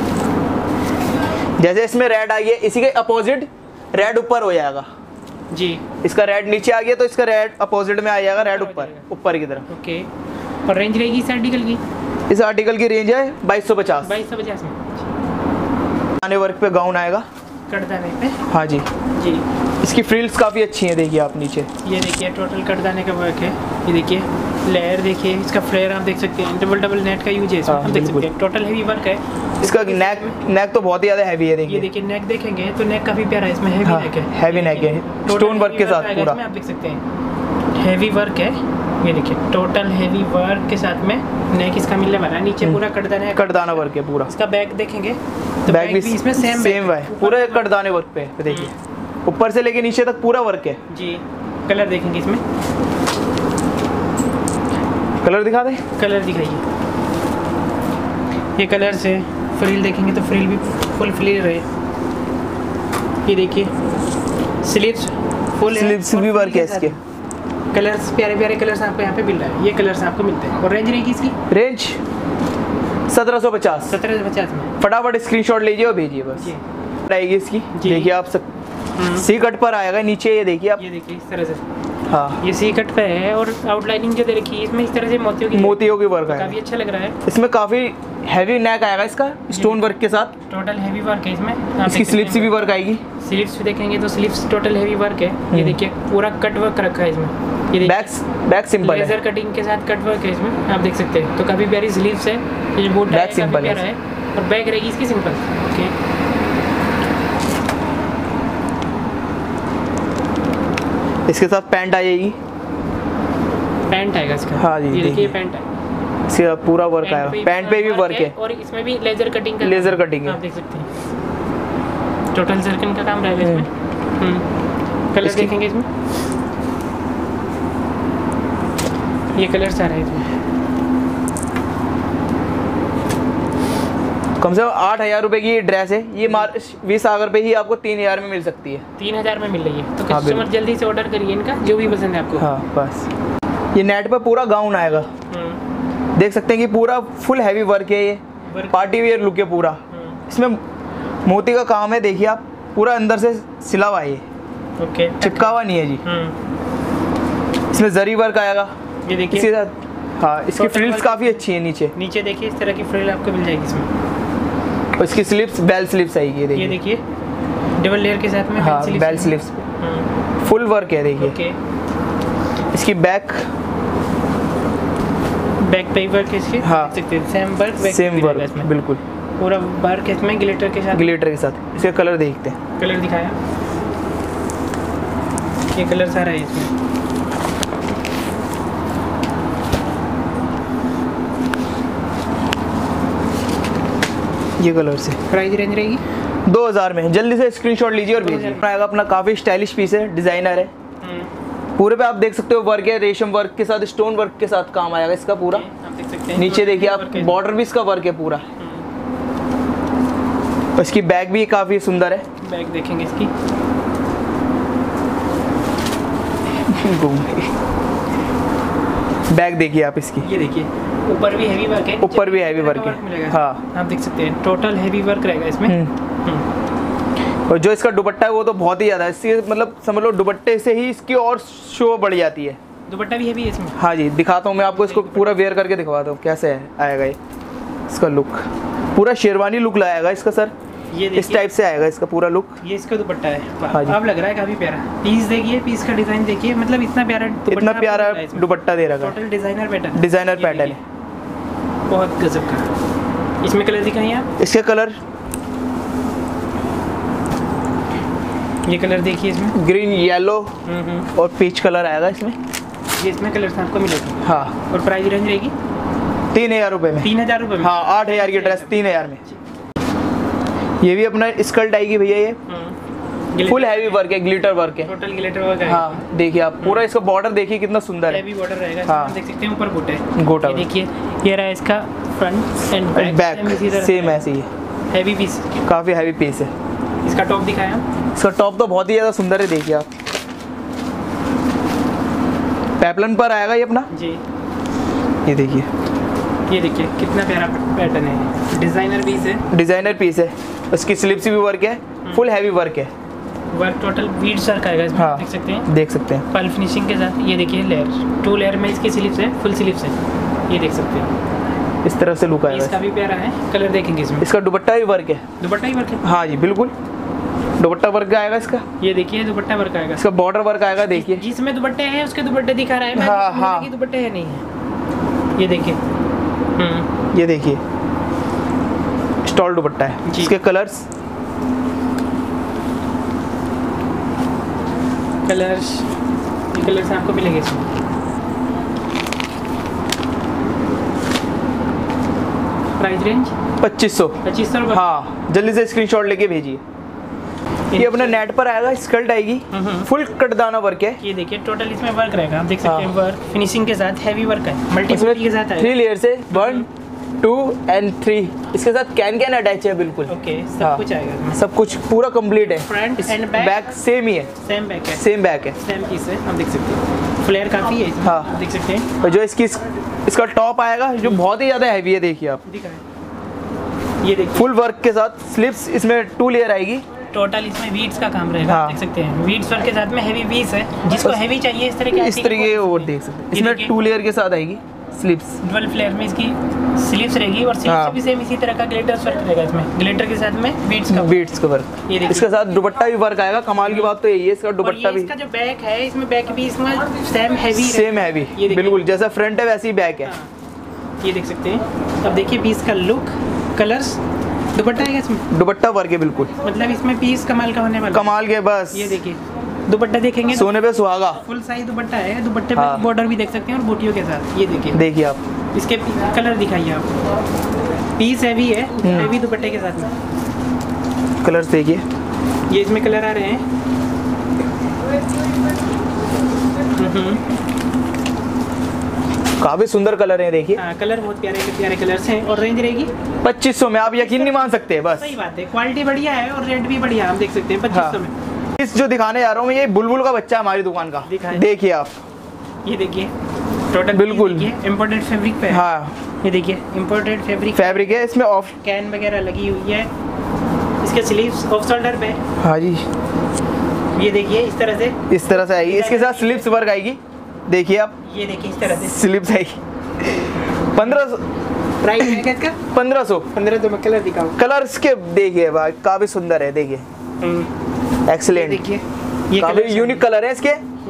जैसे इसमें रेड आई है, इसी के अपोजिट रेड ऊपर हो जाएगा जी। इसका रेड नीचे आ गया तो इसका रेड अपोजिट में आ जाएगा, रेड ऊपर ऊपर की तरफ। ओके, और रेंज रहेगी इस आर्टिकल की, इस आर्टिकल की रेंज है बाईस सौ पचास। बाईस सौ पचास में। आने वर्क पे गाउन आएगा, कटदाने पे हाँ जी। जी, इसकी फ्रिल्स काफ़ी अच्छी हैं, देखिए आप नीचे। ये देखिए टोटल कटदाने का वर्क है। ये देखिए लेयर, देखिए इसका फ्लेयर आप देख सकते हैं, डबल डबल नेट का यूज है इसमें। हाँ, आप देख सकते बिल्कुल। हैं टोटल हेवी वर्क है इसका नेक नेक तो बहुत ही ज़्यादा हैवी है, ये देखिए। देखिए नेक देखेंगे तो नेक काफी प्यारा है, इसमें हेवी हाँ, नेक है, heavy neck है, Total stone work heavy के साथ आएगा पूरा। इसमें, आप देख सकते हैं हेवी वर्क है। ये देखिए टोटल हेवी वर्क के साथ में नेक इसका मिलने वाला है। नीचे पूरा कटदाना है, कटदाना वर्क है पूरा। इसका बैक देखेंगे तो बैग भी इसमें सेम सेम है, पूरा कटदाने वर्क पे है, देखिए ऊपर से लेके नीचे तक पूरा वर्क है जी। कलर देखेंगे इसमें, कलर दिखा दे। कलर दिखाइए। ये कलर से फ्रिल देखेंगे तो फ्रिल भी फुल फ्रिल है। ये देखिए स्लीव्स फुल स्लीव्स भी वर्क है इसके। कलर्स प्यारे प्यारे कलर्स आपको यहाँ पे मिल रहा है, ये कलर्स आपको मिलते हैं। और रेंज रहेगी इसकी रेंज सत्रह सौ पचास। सत्रह सौ पचास में। फटाफट स्क्रीनशॉट लीजिए और भेजिए बस। जी आएगी इसकी, जी। देखिए आप सब सी कट पर आएगा नीचे, ये देखिए आप। ये देखिए इस तरह से हाँ ये सी कट पे है और आउटलाइनिंग जो दे रखी है इसमें इस तरह से मोतियों की मोतियों की वर्क है, काफी अच्छा लग रहा है। इसमें काफी हैवी नेक आएगा इसका स्टोन वर्क के साथ, टोटल हैवी वर्क है इसमें। इसकी स्लीव्स भी वर्क आएगी, स्लीव्स भी देखेंगे तो स्लीव्स टोटल हैवी वर्क है। ये देखिए पूरा कट वर्क रखा है इसमें, ये बैक बैक सिंपल है, लेजर कटिंग के साथ कट वर्क है इसमें, आप देख सकते हैं। तो काफी प्यारी स्लीव्स है, ये बोट बैक सिंपल है और बैक रहेगी इसकी सिंपल। ओके इसके साथ पैंट आएगी, पैंट आएगा इसका। हाँ जी, ये देखिए पैंट है, इसका पूरा वर्क आएगा, पैंट पे भी वर्क है और इसमें भी लेजर कटिंग का लेजर कटिंग है, आप देख सकते हैं। टोटल सर्कल का काम रहेगा इसमें। हम्म कलर देखेंगे इसमें, ये कलर सारा है इसमें। कम से कम आठ हजार रुपए की ड्रेस है ये, मार बीस सागर पे ही आपको तीन हजार में मिल सकती है, तीन हजार में मिल रही है। तो कस्टमर जल्दी से ऑर्डर करिए इनका, जो भी पसंद है आपको। हाँ बस ये नेट पे पूरा गाउन आएगा, देख सकते हैं कि पूरा फुल हैवी वर्क है, ये पार्टी वियर लुक है पूरा। इसमें मोती का काम है, देखिए आप पूरा अंदर से सिला हुआ है ये, ओके चिपका हुआ नहीं है जी। इसमें जरी वर्क आएगा, ये देखिए इसके साथ। हाँ इसकी फ्रिल्स काफ़ी अच्छी है, नीचे नीचे देखिए इस तरह की फ्रिल आपको मिल जाएगी इसमें। और इसकी स्लिप्स बेल स्लिप्स आएगी, ये देखिए, ये देखिए डबल लेयर के साथ में। हाँ बेल स्लिप्स फुल वर्क है, देखिए। ओके इसकी बैक बैक पे वर्क इसकी, हाँ सेम वर्क सेम वर्क इसमें, बिल्कुल पूरा वर्क इसमें ग्लिटर के साथ, ग्लिटर के साथ। इसके कलर देखते हैं, कलर दिखाया, ये कलर सारा है इसमें। ये कलर से प्राइस रेंज रहेगी दो हज़ार में, जल्दी से स्क्रीनशॉट लीजिए और भेजिए। आएगा अपना काफ़ी स्टाइलिश पीस है, डिज़ाइनर है, पूरे पे आप देख सकते हो वर्क है, रेशम वर्क के साथ स्टोन वर्क के साथ काम आएगा इसका पूरा। आप देख सकते हैं नीचे देखिए आप, बॉर्डर भी इसका वर्क है पूरा। और इसकी बैग भी काफ़ी सुंदर है, बैग देखेंगे इसकी, बैग देखिए आप इसकी, ये देखिए ऊपर भी हैवी वर्क है, ऊपर भी हैवी वर्क है, हाँ आप देख सकते हैं टोटल हैवी वर्क रहेगा इसमें। और जो इसका दुपट्टा है वो तो बहुत ही ज़्यादा है, इसकी मतलब समझ लो दुपट्टे से ही इसकी और शो बढ़ जाती है। दुपट्टा भी हैवी है इसमें, हाँ जी दिखाता हूँ मैं आपको, इसको पूरा वेयर करके दिखवाता हूँ कैसे आएगा ये। इसका लुक पूरा शेरवानी लुक लाएगा इसका सर, ये इस टाइप से आएगा इसका पूरा लुक। ये इसका दुपट्टा है, हाँ जी। अब लग रहा है काफी प्यारा। पीस देखिए, पीस का डिजाइन देखिए, मतलब इतना प्यारा इतना प्यारा दुपट्टा दे रखा है, total designer pattern, designer pattern है, बहुत गजब का। इसमें कलर दिखाइए आप, इसके कलर, ये कलर देखिए इसमें, ग्रीन येलो और पीच कलर आएगा इसमें, ये इसमें कलर आपको मिलेगा। हाँ और प्राइस रेंज रहेगी तीन हजार रुपये में, तीन हजार रुपये में, हाँ आठ हजार की ड्रेस तीन हजार में। ये भी अपना स्कर्ट आएगी भैया, ये फुल हैवी वर्क है, ग्लिटर वर्क है, टोटल ग्लिटर वर्क है। हाँ देखिए आप पूरा इसका बॉर्डर देखिए कितना सुंदर है, हैवी बॉर्डर रहेगा, हाँ देख सकते हैं ऊपर गोटा है, गोटा ये देखिए, ये रहा इसका front and back, back same ऐसे ही है, हैवी पीस, काफी हैवी पीस है। इसका टॉप दिखाया, इसका टॉप तो बहुत ही ज्यादा सुंदर है, देखिए आप पेपलन पर आएगा ये अपना जी, ये देखिए, ये देखिए कितना प्यारा पैटर्न है, डिजाइनर पीस है, डिजाइनर पीस है, उसकी स्लिप्स भी वर्क है, फुल हैवी वर्क है, वर्क टोटल बीड्स वर्क आएगा इसमें, हाँ, देख सकते हैं, देख सकते हैं पर्ल फिनिशिंग के साथ। ये देखिए लेयर, टू लेयर में इसकी स्लिप्स है, फुल स्लिप्स है, ये देख सकते हैं, इस तरह से लुक आएगा। इसका भी प्यारा है, कलर देखेंगे इसमें, इसका दुपट्टा भी वर्क है, दुपट्टा ही वर्क है, हाँ जी बिल्कुल दुपट्टा वर्क आएगा इसका, ये देखिए दुपट्टा वर्क आएगा, इसका बॉर्डर वर्क आएगा, देखिए जिसमें दुपट्टे हैं उसके दुपट्टे दिखा रहा है, हाँ हाँ दुपट्टे है नहीं है, ये देखिए, हम्म ये देखिए स्टॉल दुपट्टा है, इसके कलर्स कलर्स ये कलर्स आपको मिलेंगे इसमें। प्राइस रेंज पच्चीस सौ पच्चीस सौ रुपये, हाँ जल्दी से स्क्रीनशॉट लेके भेजिए। ये अपना नेट पर आएगा, स्कर्ट आएगी, फुल कटदाना वर्क है, ये देखिए टोटल इसमें वर्क रहेगा, आप देख सकते हैं, वर्क फिनिशिंग के साथ हैवी वर्क है, मल्टी के साथ थ्री लेयर से वन टू एंड थ्री, इसके साथ कैन कैन अटैच है बिल्कुल, ओके सब हाँ, कुछ आएगा, सब कुछ पूरा कंप्लीट है, front and back, back same ही है, सेम बैक है, सेम बैक है, सेम पीस है, आप देख सकते हैं, फ्लेयर काफी है इसमें, हाँ आप देख सकते हैं। और जो इसकी इसका टॉप आएगा जो बहुत ही ज्यादा हैवी है, देखिए आप दिखा है, ये देखिए फुल वर्क के साथ, स्लिप्स इसमें टू लेयर आएगी, टोटल इसमें वीड्स का काम रहेगा। हाँ। देख सकते हैं वीड्स वर्क के साथ में हैवी पीस है। जिसको हैवी चाहिए इस तरह के इस तरीके और देख सकते हैं। इसमें टू लेयर के साथ आएगी स्लिप्स, डबल फ्लेयर में इसकी स्लीव्स रहेगी और स्लीव्स हाँ। भी सेम इसी तरह का ग्लिटर वर्क रहेगा इसमें, ग्लिटर के साथ में बीट्स का बीट्स का वर्क। ये देखिए। इसके साथ दुपट्टा भी वर्क आएगा। कमाल की बात तो यही है, इसका और दुपट्टा ये भी इसका जो बैक है इसमें बैक भी इसमें सेम हैवी सेम हैवी, बिल्कुल जैसा फ्रंट है वैसे ही बैक है। हाँ। ये देख सकते हैं। अब देखिए पीस का लुक, कलर्स, दुपट्टा है इसमें, दुपट्टा वर्क है बिल्कुल, मतलब इसमें पीस कमाल का होने वाला। कमाल के बस। ये देखिए दुपट्टा देखेंगे सोने पे सुहागा, फुल साइज दुपट्टा है। दुपट्टे हाँ। पे बॉर्डर भी देख सकते हैं और बूटियों के साथ। ये देखिए देखिए आप, इसके कलर दिखाइए आप। पीस हैवी है, हैवी दुपट्टे के साथ में। कलर्स देखिए, ये इसमें कलर आ रहे हैं। काफी सुंदर कलर है देखिए। हाँ, कलर बहुत प्यारे प्यारे कलर्स हैं और रेंज रहेगी पच्चीस सौ में। आप यकीन नहीं मान सकते बस। सही बात है, क्वालिटी बढ़िया है और रेट भी बढ़िया है। आप देख सकते हैं पच्चीस सौ में। इस जो दिखाने जा रहा हूँ मैं, ये बुलबुल का बच्चा है हमारी दुकान का। दिखाएं। देखिए आप, ये देखिए टोटल बिल्कुल इम्पोर्टेड फैब्रिक पे है। हाँ, ये देखिए इम्पोर्टेड फैब्रिक फैब्रिक है इसमें। ऑफ कैन वगैरह लगी हुई है। इसके स्लीव्स ऑफ शोल्डर पे। हाँ जी, ये देखिए इस तरह से, इस तरह से आएगी। इसके साथ स्लिप्स वर्क आएगी। देखिए आप, ये देखिए इस तरह से स्लिप्स आएगी। पंद्रह सौ प्राइस है क्या इसका? पंद्रह सौ पंद्रह सौ में। कलर दिखाओ। कलर इसके देखिए भाई, काफी सुंदर है। देखिए एक्सीलेंट, देखिए ये काफी यूनिक कलर है इसके।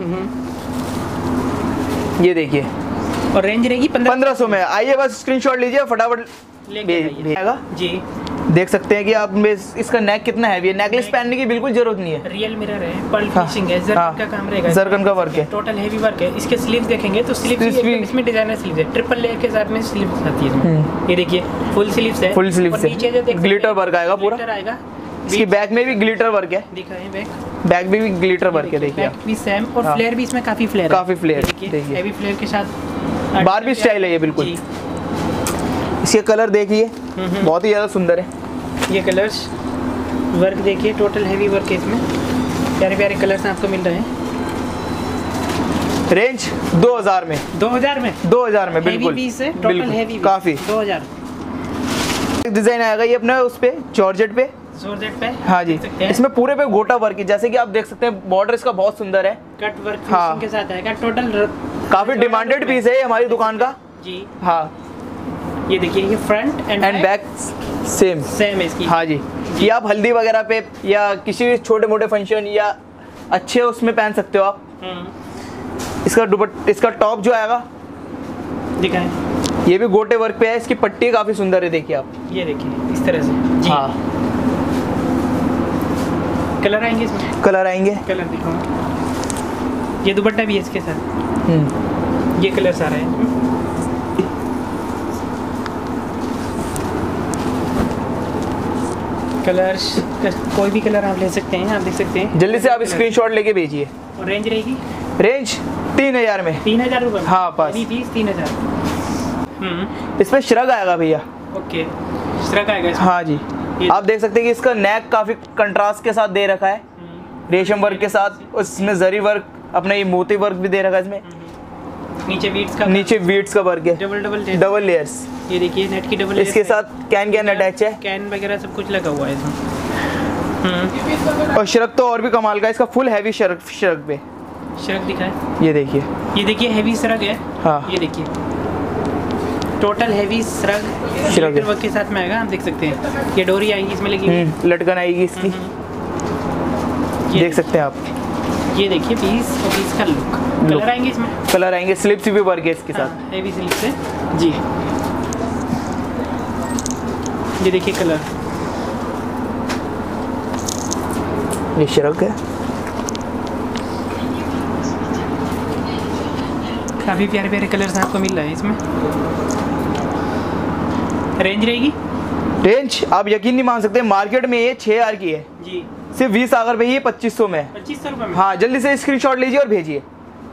ये देखिए, और रेंज रहेगी पंद्रह सौ में। आइए बस स्क्रीनशॉट लीजिए फटाफट लेके भेजेगा जी। देख सकते हैं कि आप इसका नेक कितना हैवी है। नेकलेस पहनने की बिल्कुल जरूरत नहीं है। रियल मिरर है, पर्ल हाँ, फिनिशिंग है, जरकन हाँ, का काम रहेगा, जरकन का वर्क है, टोटल हेवी वर्क है। इसके स्लीव्स देखेंगे तो स्लीव्स स्लीव्स भी भी- इसमें डिजाइनर स्लीव्स है। ट्रिपल लेयर के साथ में स्लीव्स आती है इसमें। ये देखिए फुल स्लीव्स है, फुल स्लीव्स और नीचे जो है, देख सकते ग्लिटर हैं, वर्क आएगा पूरा। ग्लिटर आएगा। इसकी बैक में भी ग्लिटर वर्क है। दिखाएं बैक, बैक में भी ग्लिटर वर्क है। देखिए बैक भी सेम और हाँ। फ्लेयर भी इसमें काफी फ्लेयर है। काफी फ्लेयर, देखिए देखिए। हेवी फ्लेयर के साथ बारबी स्टाइल है ये बिल्कुल। जी। इसके कलर देखिए, बहुत ही ज्यादा सुंदर है। ये कलर्स वर्क देखिए, टोटल हेवी वर्क है इसमें। प्यारे प्यारे कलर्स आपको मिल रहे हैं। रेंज दो हज़ार में, दो हज़ार में, दो हज़ार में बिल्कुल, पीस है, टोटल बिल्कुल, हेवी काफी दो हज़ार। डिजाइन आएगा ये अपना उस पे जॉर्जेट पे। जॉर्जेट पे हाँ जी, देख सकते हैं। इसमें पूरे पे गोटा वर्क है। जैसे कि आप देख सकते हैं, बॉर्डर इसका बहुत सुंदर है। कट वर्क हाँ। फिनिशिंग के साथ आएगा। टोटल काफी डिमांडेड पीस है ये हमारी दुकान का। जी। हाँ, ये देखिए ये front and and back same same है इसकी। हाँ जी, ये आप हल्दी वगैरह पे या किसी भी छोटे मोटे फंक्शन या अच्छे उसमें पहन सकते हो आप। हम्म। इसका दुपट्टा, इसका टॉप जो आएगा दिखाएं। ये भी गोटे वर्क पे है। इसकी पट्टी काफी सुंदर है। देखिए आप, ये देखिए इस तरह से जी। हाँ, कलर आएंगे इसमें, कलर आएंगे। कलर दिखाओ। ये दुपट्टा भी है इसके साथ। हम्म, ये कलर्स आ रहे हैं। कलर्स कोई भी कलर आप ले सकते हैं। आप देख सकते हैं। जल्दी से आप स्क्रीनशॉट लेके भेजिए। और रेंज रहेगी रेंज तीन हजार में। तीन हजार रुपये। हाँ, बस। पीस तीन हजार। हम्म। इसमें श्रग आएगा भैया। ओके, श्रग आएगा इसमें। हाँ जी, आप देख सकते हैं कि इसका नेक काफी कंट्रास्ट के साथ दे रखा है, रेशम वर्क के साथ। उसमें जरी वर्क, अपने ये मोती वर्क भी दे रखा है इसमें। नीचे बीट्स का, नीचे बीट्स का वर्क है, डबल डबल डबल लेयर्स। ये देखिए नेट की डबल इसके साथ कैन कैन अटैच है, कैन वगैरह सब कुछ लगा हुआ है इसमें। और शर्क तो और भी कमाल का है। इसका फुल हैवी शर्क शर्क पे शर्क दिखाए। ये देखिए, ये देखिए हैवी श्रग है। हाँ, ये देखिए टोटल हैवी श्रग श्रग है। वर्क के साथ में आएगा। आप देख सकते हैं ये डोरी आएगी इसमें लगी हुई। हम्म, लटकन आएगी इसकी। ये देख सकते हैं आप, ये देखिए पीस और पीस का लुक। कलर आएंगे इसमें, कलर आएंगे। स्लिप्स भी वर्क है इसके साथ। हाँ, हेवी स्लीव से जी। ये देखिए कलर, ये शर्क है। काफी प्यारे प्यारे कलर्स आपको मिल रहा है इसमें। रेंज रहेगी, रेंज आप यकीन नहीं मान सकते, मार्केट में ये छह हजार की है, जी सिर्फ बीस आगर पे ही पच्चीस सौ में है। पच्चीस सौ रुपये में। हाँ, जल्दी से स्क्रीनशॉट लीजिए और भेजिए।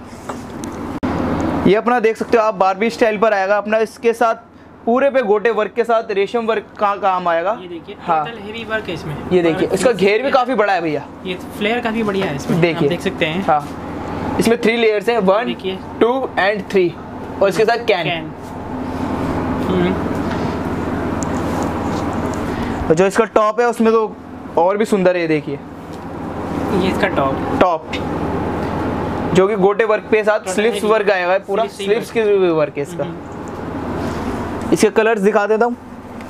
ये अपना देख सकते हो आप, बारबी स्टाइल पर आएगा अपना। इसके साथ पूरे पे गोटे वर्क के साथ रेशम वर्क का काम आएगा। ये देखिए हाँ, टोटल हेवी वर्क है इसमें। ये देखिए इसका घेर भी काफी बड़ा है भैया। ये फ्लेयर काफी बढ़िया है इसमें। देखिए, आप देख सकते हैं। हाँ, इसमें थ्री लेयर्स हैं, वन देखिए। टू एंड थ्री, और इसके साथ कैन। कैन। हम्म। और जो इसका टॉप है उसमें तो और भी सुंदर है, ये देखिए ये इसका टॉप टॉप जो कि गोटे वर्क पे साथ स्लीव्स वर्क आएगा, पूरा स्लीव्स की वर्क है इसका। इसके कलर्स दिखा देता हूँ,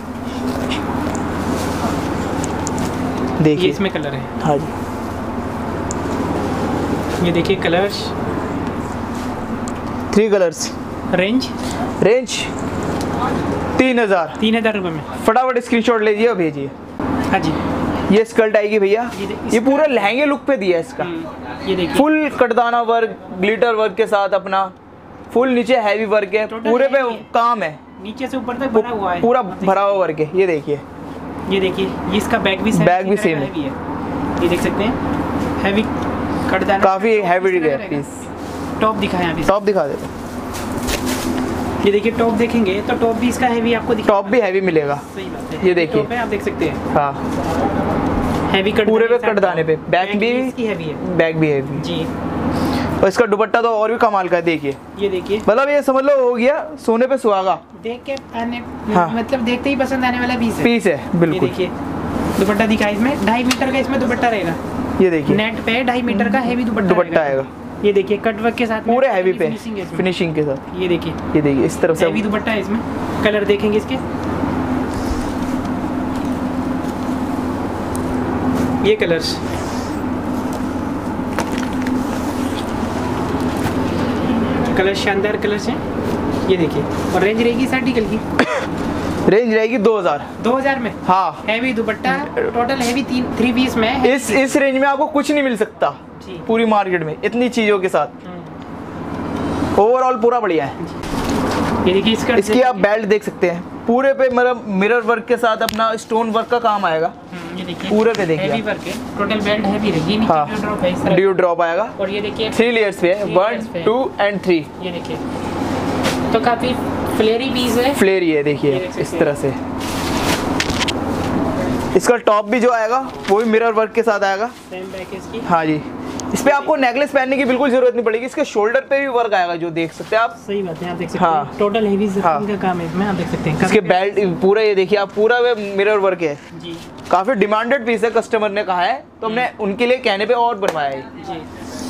देखिए इसमें कलर है। हाँ जी, ये देखिए colours, three colours. Range range तीन हजार तीन हजार रुपये में। फटाफट स्क्रीनशॉट लीजिए और भेजिए। हाँ जी, ये स्कर्ट आएगी भैया, ये, ये पूरा लहंगे लुक पे दिया है इसका। ये देखिए फुल कटदाना वर्क, ग्लिटर वर्क के साथ अपना फुल नीचे हैवी वर्क है, पूरे पे काम है, नीचे से ऊपर तक भरा हुआ है, पूरा भरा हुआ वर्क है। ये देखिए, ये देखिए ये इसका बैग भी बैग भी सेम है, ये देख सकते हैं, हैवी कटदाना, काफी हैवी है पीस। टॉप दिखाएं अभी, टॉप दिखा देते, ये देखिए टॉप देखेंगे तो टॉप भी इसका हैवी आपको दिखा, टॉप भी हैवी मिलेगा। सही बात है, ये देखिए टॉप है, आप देख सकते हैं। हाँ, हैवी कट पूरे पे कटदाने पे, बैक भी इसकी हैवी है, बैक भी हैवी जी। और इसका दुपट्टा तो और भी कमाल का है, देखिए ये देखिए, मतलब ये समझ लो हो गया सोने पे सुहागा, देख के आने हाँ। मतलब देखते ही पसंद आने वाला पीस है, पीस है बिल्कुल। ये देखिए दुपट्टा दिखाई, इसमें ढाई मीटर का इसमें दुपट्टा रहेगा, ये देखिए नेट पे ढाई मीटर का हैवी दुपट्टा दुपट्टा आएगा, ये देखिए कट वर्क के साथ पूरे हैवी पे फिनिशिंग, फिनिशिंग के साथ। ये देखिए ये देखिए इस तरफ से हैवी दुपट्टा है, इसमें कलर देखेंगे इसके, ये कलर्स, कलर शानदार कलर्स हैं, ये देखिए। और रेंज रहेगी इस आर्टिकल की, रेंज रहेगी दो हजार दो हजार में। हाँ, हैवी दुपट्टा, टोटल हैवी तीन थ्री पीस में है। इस इस रेंज में आपको कुछ नहीं मिल सकता जी। पूरी मार्केट में इतनी चीजों के साथ। ओवरऑल पूरा बढ़िया है। ये देखिए इसका, इसकी आप बेल्ट देख सकते हैं, पूरे पे मतलब मिरर वर्क के साथ अपना स्टोन वर्क का काम आएगा, ये देखिए पूरे पे देखिए हैवी वर्क है, टोटल बेल्ट हैवी रहेगी, नीचे हाँ। ड्यू ड्रॉप है इस तरह। ड्यू ड्रॉप आएगा और ये देखिए थ्री लेयर्स पे है, Three वन layers पे है। Two and three. ये देखिए तो काफी फ्लेरी पीस है, फ्लेयर ये देखिए ये देख सकते इस तरह से। इसका टॉप भी जो आएगा वो भी मिरर वर्क के साथ आएगा। सेम बैक इसकी। हाँ जी, इस पे आपको नेकलेस पहनने की बिल्कुल जरूरत नहीं पड़ेगी, इसके शोल्डर पे भी वर्क आएगा जो देख सकते हैं आप। सही बात है, आप देख सकते हाँ। हैं टोटल हेवी हाँ। का काम है इसमें, आप देख सकते हैं। इसके बेल्ट पूरा ये देखिए आप, पूरा वे मिरर वर्क है, जी काफी डिमांडेड पीस है, कस्टमर ने कहा है तो हमने उनके लिए कहने पे और बनवाया है। जी।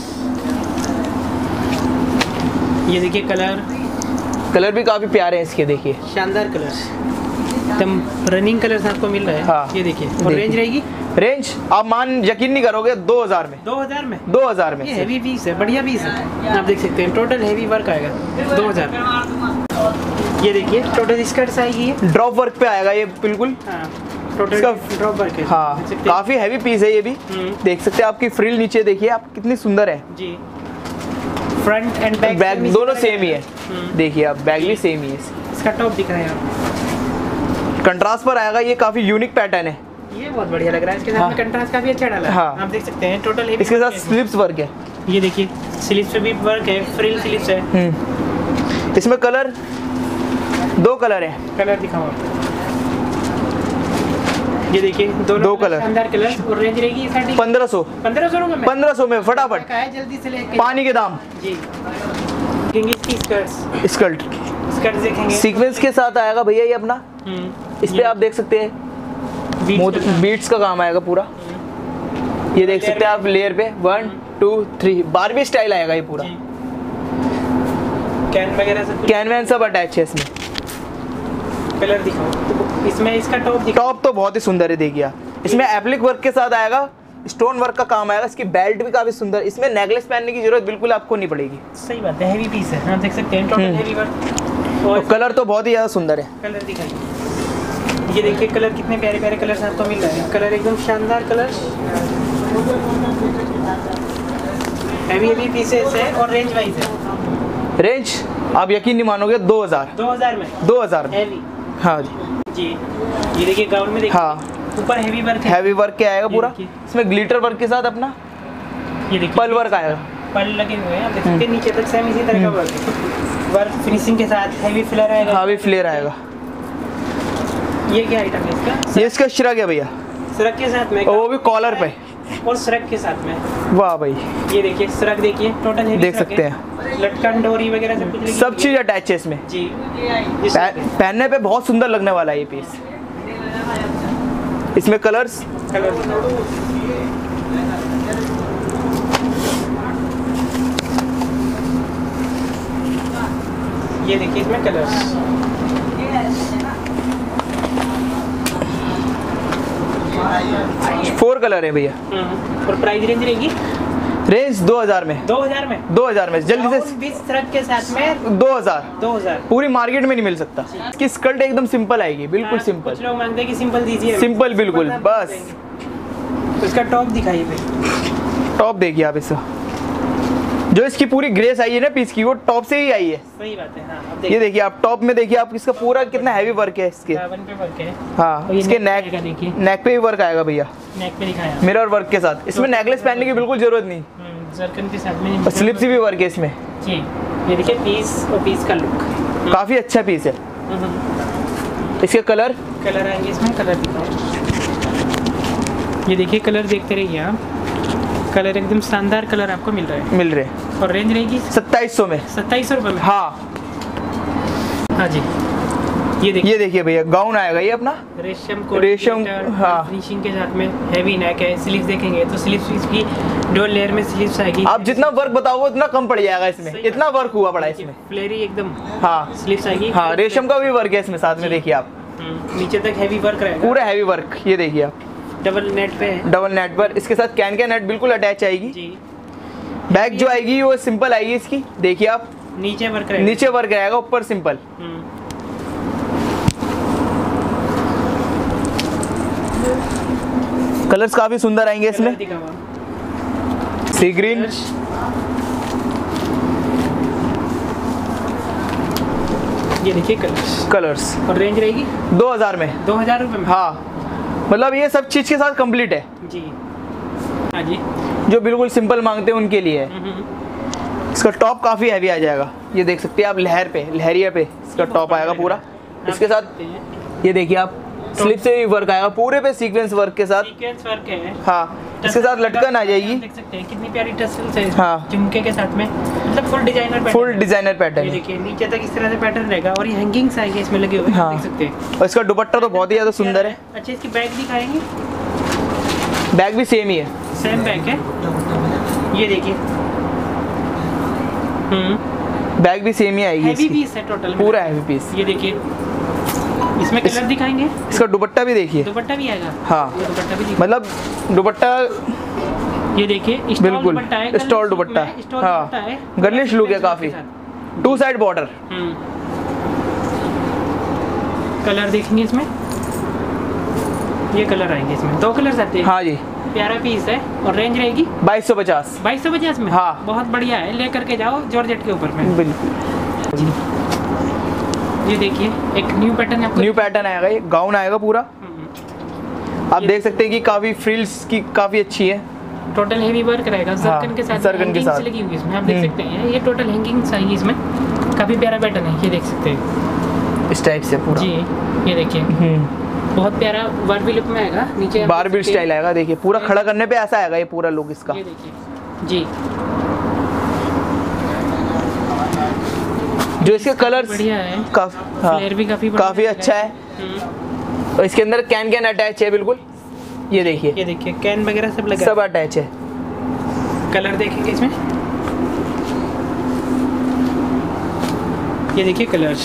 ये देखिए कलर, कलर भी काफी प्यारे हैं इसके, देखिए शानदार कलर, एकदम रनिंग कलर्स आपको मिल रहा है। हाँ। ये देखिए, और देखिए। रेंज रहेगी रेंज आप मान यकीन नहीं करोगे दो हजार में, दो हजार में। दो हजार में ये सिर्फ। हैवी पीस है, बढ़िया पीस है, आप देख सकते हैं। टोटल हैवी वर्क आएगा दो हजार। ये देखिए टोटल स्कर्ट्स आएगी, ड्रॉप वर्क पे आएगा ये बिल्कुल। हाँ टोटल इसका ड्रॉप वर्क है, हाँ, देख सकते हैं। काफी हैवी पीस है ये भी, हम्म। देख सकते हैं आपकी फ्रिल नीचे देखिए आप कितनी सुंदर है। जी, फ्रंट एंड बैक बैग दोनों सेम ही है, हम्म। देखिए आप बैग भी सेम ही है। इसका टॉप दिख रहा है आप, कंट्रास्ट पर आएगा, ये काफी यूनिक पैटर्न है, ये बहुत बढ़िया लग रहा है। इसके साथ हाँ। में कंट्रास्ट काफी अच्छा डाला है, हाँ। आप देख सकते हैं। टोटल हेवी इसके वर्क साथ है। स्लिप्स वर्क है। ये देखिए स्लीव्स पे भी वर्क है, फ्रिल स्लीव्स है। हम्म। इसमें कलर दो कलर है, कलर दिखाओ आप, ये देखिए दोनों दो कलर। शानदार कलर। और रेंज रहेगी इस आर्टिकल पंद्रह सौ पंद्रह सौ रुपये में। पंद्रह सौ में फटाफट का है, जल्दी से लेके पानी के दाम। जी। देखेंगे इसकी स्कर्ट्स, स्कर्ट स्कर्ट्स देखेंगे सीक्वेंस के साथ आएगा भैया ये अपना। हम्म, इस पे आप देख सकते हैं बीच का- बीट्स का काम आएगा पूरा, ये देख सकते हैं आप लेयर पे one two three Barbie style आएगा ये पूरा। जी। कैन वगैरह सब कुछ। कैन वैन सब अटैच है इसमें। कलर दिखाओ इसमें, इसका टॉप दिखाओ। टॉप तो बहुत ही सुंदर है, देखिए आप। इसमें एप्लिक वर्क के साथ आएगा, स्टोन वर्क का काम आएगा, इसकी बेल्ट भी काफी सुंदर। इसमें नेकलेस पहनने की जरूरत बिल्कुल आपको नहीं पड़ेगी। सही बात है, हैवी पीस है, आप देख सकते हैं। टोटल हैवी वर्क और और कलर तो बहुत ही ज्यादा सुंदर है। कलर दिखाइए, ये देखिए कलर कितने प्यारे प्यारे कलर्स आपको मिल रहे हैं। कलर एकदम शानदार कलर, हैवी हैवी पीसेस है। और रेंज वाइज है, रेंज आप यकीन नहीं मानोगे दो हजार दो हजार में दो हजार में हैवी। हाँ जी जी, ये देखिए गाउन में देखिए, हाँ, ऊपर हैवी वर्क है। हैवी वर्क के आएगा ये पूरा। देखिए। इसमें ग्लिटर वर्क के साथ अपना ये देखिए पल वर्क आएगा, पल लगे हुए हैं, आप देख सकते हैं। नीचे तक सेम इसी तरह का वर्क है, वर्क फिनिशिंग के साथ हैवी फ्लेयर आएगा। हाँ भी फ्लेयर आएगा। ये क्या आइटम है इसका? ये इसका श्रग है भैया, सरक के साथ में, और वो भी कॉलर पे। और सरक के साथ में। वाह भाई, ये देखिए सरक, देखिए टोटल हैवी देख सरक सकते है। लटकन डोरी वगैरह सब कुछ लगी सब हुई है। चीज अटैच है इसमें। जी, पह- पहनने पे बहुत सुंदर लगने वाला है ये पीस। इसमें कलर्स कलर ये देखिए इसमें कलर्स। फोर कलर है भैया। और प्राइस रेंज रहेगी रेंज दो हज़ार में। दो हज़ार में दो हज़ार में जल्दी से बीस रख के साथ में दो हज़ार। दो हज़ार पूरी मार्केट में नहीं मिल सकता। इसकी स्कर्ट एकदम सिंपल आएगी, बिल्कुल हाँ, सिंपल। कुछ लोग मांगते हैं कि सिंपल दीजिए, सिंपल बिल्कुल बस। तो इसका टॉप दिखाइए फिर। टॉप देखिए आप इसका, जो इसकी पूरी ग्रेस आई है ना पीस की, वो टॉप से ही आई है। सही बात है। हाँ, अब ये देखिए आप टॉप में देखिए आप इसका पूरा कितना हैवी वर्क है इसके। पे वर्क है। हाँ, इसके नेक देखिए, नेक पे भी वर्क आएगा भैया, नेक पे दिखाया मिरर वर्क के साथ। इसमें नेकलेस पहनने की बिल्कुल जरूरत नहीं, जरकन के साथ में और स्लिप से भी वर्क है इसमें जी। ये देखिए पीस और पीस का लुक काफी अच्छा पीस है। इसके कलर कलर आएंगे इसमें, कलर दिखाओ। ये देखिए कलर देखते रहिए आप, कलर एकदम शानदार कलर आपको मिल रहा है। मिल रहे हैं। और रेंज रहेगी सत्ताईस सौ में। सत्ताईस सौ रुपये में। हाँ हाँ जी। ये देखिए ये देखिए भैया गाउन आएगा ये अपना रेशम को रेशम, हाँ। फिनिशिंग के साथ में हैवी नेक है। स्लीव्स देखेंगे तो स्लीव्स इसकी दो लेयर में स्लीव्स आएगी। आप जितना वर्क बताओगे उतना कम पड़ जाएगा इसमें, इतना वर्क हुआ पड़ा इसमें। फ्लेरी एकदम। हाँ स्लीव्स आएगी। हाँ, रेशम का भी वर्क है इसमें साथ में, देखिए आप नीचे तक हैवी वर्क रहेगा, पूरा हैवी वर्क। ये देखिए आप डबल नेट पे है, डबल नेट पर। इसके साथ कैन कैन नेट बिल्कुल अटैच आएगी जी। बैक जो आएगी वो सिंपल आएगी इसकी, देखिए आप नीचे वर्क रहेगा, नीचे वर्क रहेगा, ऊपर सिंपल। कलर्स काफी सुंदर आएंगे इसमें। सी ग्रीन, ये देखिए कलर्स कलर्स और रेंज रहेगी दो हज़ार में। दो हज़ार रुपये में। हाँ, मतलब ये सब चीज के साथ कंप्लीट है जी। हाँ जी, जो बिल्कुल सिंपल मांगते हैं उनके लिए है। इसका टॉप काफी हैवी आ जाएगा, ये देख सकते हैं आप, लहर पे लहरिया पे इसका टॉप आएगा पूरा। इसके साथ ये देखिए आप स्लिप से भी वर्क आएगा, पूरे पे सीक्वेंस वर्क के साथ। सीक्वेंस वर्क है। हाँ, इसके साथ लटकन आ जाएगी, देख सकते हैं कितनी प्यारी टसल्स है। हाँ, झुमके के साथ में, मतलब full designer pattern, full designer ये पैटर्न। देखिए नीचे तक इस तरह से पैटर्न रहेगा और ये हैंगिंग्स आएंगे इसमें लगे हुए, हाँ, देख सकते हैं। और इसका दुपट्टा तो बहुत ही ज्यादा सुंदर है। अच्छा, इसकी बैग दिखाएंगे। बैग भी सेम ही है, सेम बैग है, ये देखिए। हम्म बैग भी सेम ही आएगी हैवी इसकी, पीस है टोटल, पूरा हैवी पीस। ये देखिए इसमें कलर दिखाएंगे। इसका दुपट्टा भी देखिए, दुपट्टा भी आएगा। हाँ, ये दुपट्टा भी दिखा- मतलब दुपट्टा ये देखिए बिल्कुल दुपट्टा है, स्टॉल दुपट्टा, हाँ, गर्लिश लुक है काफी, टू साइड बॉर्डर। कलर देखेंगे इसमें, ये कलर आएंगे इसमें, दो कलर आते हैं। हाँ जी, प्यारा पीस है और रेंज रहेगी बाईस सौ पचास। बाईस सौ पचास में। हाँ, बहुत बढ़िया है, ले करके जाओ जॉर्जेट के ऊपर में। बिल्कुल। ये देखिए एक न्यू पैटर्न है, न्यू पैटर्न आएगा, ये गाउन आएगा पूरा। आप देख सकते हैं कि काफी फ्रिल्स की काफी अच्छी है, टोटल हेवी वर्क रहेगा जरकन के साथ, जरकन के साथ लगी हुई इसमें, आप देख सकते हैं। ये टोटल हैंगिंग्स आएगी इसमें, काफी प्यारा पैटर्न है, ये देख सकते हैं इस टाइप से पूरा जी। ये देखिए बहुत प्यारा बारबी लुक में आएगा, नीचे बारबी स्टाइल आएगा। देखिए पूरा खड़ा करने पे ऐसा आएगा ये पूरा लुक इसका, ये देखिए जी। जो इसके कलर्स बढ़िया है, काफी, हाँ, फ्लेयर भी काफी काफी अच्छा है। और इसके अंदर कैन कैन अटैच है बिल्कुल, ये देखिए, ये देखिए कैन वगैरह सब लगा, सब अटैच है। कलर देखेंगे इसमें, ये देखिए कलर्स,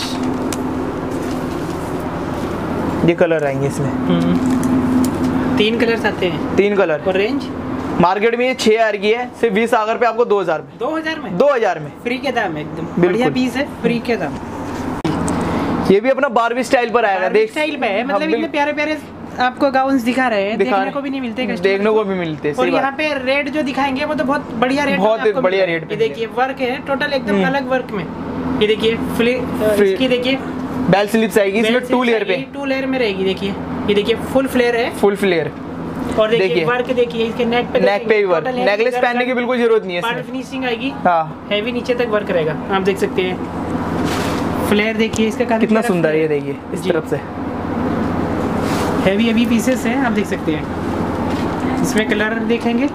ये कलर आएंगे इसमें, तीन कलर्स आते हैं, तीन कलर। और रेंज मार्केट में ये छह हजार की है, सिर्फ बीस आगर पे आपको दो हजार में, दो हजार में, दो हजार में फ्री के दाम है, एकदम बढ़िया पीस है, फ्री के दाम। ये भी अपना बारबी स्टाइल पर आएगा, देख स्टाइल पे है, मतलब इतने प्यारे प्यारे आपको गाउन्स दिखा रहे हैं, देखने को भी नहीं मिलते, देखने को भी मिलते हैं। और यहाँ पे रेट जो दिखाएंगे वो तो बहुत बढ़िया रेट, बहुत बढ़िया रेट पे। ये देखिए वर्क है टोटल एकदम अलग वर्क में, ये देखिए इसकी देखिए बेल स्लीव्स आएगी इसमें, टू लेयर पे, टू लेयर में रहेगी। देखिए ये देखिए फुल फ्लेयर है, फुल फ्लेयर। और देखिए वर्क देखिए इसके नेक पे, नेक पे भी वर्क, नेकलेस पहनने की बिल्कुल जरूरत नहीं है इसमें, फिनिशिंग आएगी, हाँ, हैवी नीचे तक वर्क रहेगा, आप देख सकते हैं। फ्लेयर देखिए इसका कितना सुंदर है, ये देखिए इस तरफ से हैवी हैवी पीसेस हैं, आप देख सकते हैं। इसमें कलर देखेंगे,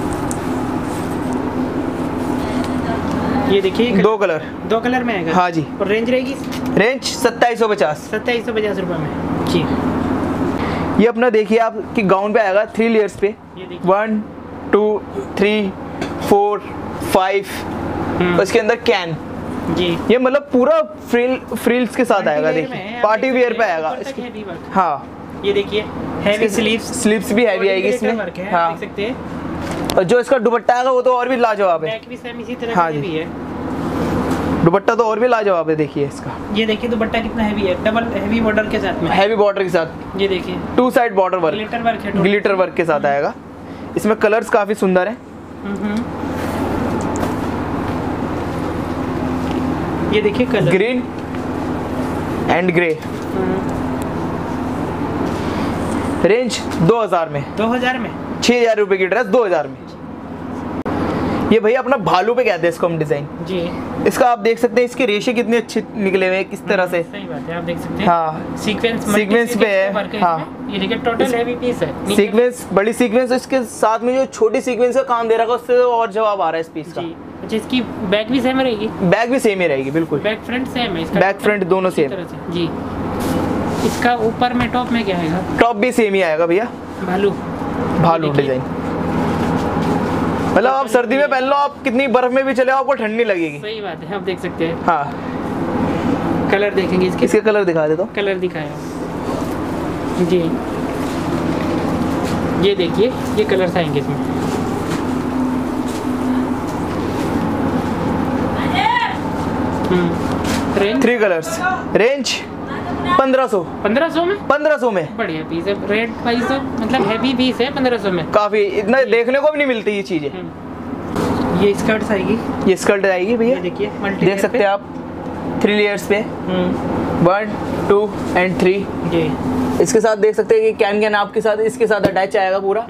ये देखिए दो कलर, दो कलर में आएगा। हाँ जी। और रेंज रहेगी रेंज सत्ताईस सौ पचास, सत्ताईस सौ पचास रुपये में जी। ये अपना देखिए आप कि गाउन पे आएगा थ्री लेयर्स पे, one two three four five, उसके अंदर कैन जी। ये मतलब पूरा फ्रिल फ्रिल्स के साथ आएगा। देखिए पार्टी वियर पे आएगा। हाँ ये देखिए हैवी स्लीव्स, स्लीव्स भी हैवी आएगी इसमें। हाँ देख सकते हैं। और जो इसका दुपट्टा आएगा वो तो और भी लाजवाब है। बैक भी सेम इसी तरह हाँ का जी है। दुपट्टा तो और भी लाजवाब है। देखिए इसका, ये देखिए दुपट्टा कितना हैवी है, डबल हैवी बॉर्डर के साथ में, हैवी बॉर्डर के साथ। ये देखिए two side border work, glitter work है, ग्लिटर वर्क के साथ आएगा। इसमें कलर्स काफी सुंदर है। ये देखिए colour green and grey. Range दो हजार में, दो हजार में छह हजार रुपए की ड्रेस दो हजार में। ये भैया अपना भालू पे कहते हैं इसको हम डिजाइन जी। इसका आप देख सकते हैं, इसके रेशे कितने अच्छे निकले हुए हैं किस तरह से। सही बात है, आप देख सकते हैं। हाँ सीक्वेंस सीक्वेंस पे है। हाँ ये देखिए टोटल हैवी पीस है। सीक्वेंस, बड़ी सीक्वेंस, इसके साथ में जो छोटी सीक्वेंस का काम दे रखा है उससे और जवाब आ रहा है इस पीस का। अच्छा इसकी बैक भी सेम रहेगी? बैक भी सेम ही रहेगी बिल्कुल। बैक फ्रंट सेम है इसका? बैक फ्रंट दोनों सेम जी। इसका ऊपर में टॉप में क्या आएगा? टॉप भी सेम ही आएगा भैया, भालू भालू डिजाइन। मतलब आप सर्दी में पहन लो, आप कितनी बर्फ में भी चले आपको ठंड नहीं लगेगी। सही बात है, आप देख सकते हैं। हाँ कलर देखेंगे इसके? इसके कलर दिखा दे तो। कलर दिखाया जी, ये देखिए ये कलर्स आएंगे इसमें। रेंज थ्री कलर्स, रेंज पंद्रह सौ। पंद्रह सौ में? पंद्रह सौ में बढ़िया पीस है। रेट प्राइस तो मतलब हैवी पीस है पंद्रह सौ में। काफी, इतना देखने को भी नहीं मिलती ये चीजें। ये स्कर्ट्स आएगी, ये स्कर्ट आएगी भैया, देखिए देख सकते हैं आप थ्री लेयर्स पे, वन टू एंड थ्री। जी इसके साथ देख सकते हैं कि कैन कैन आपके साथ इसके साथ अटैच आएगा पूरा।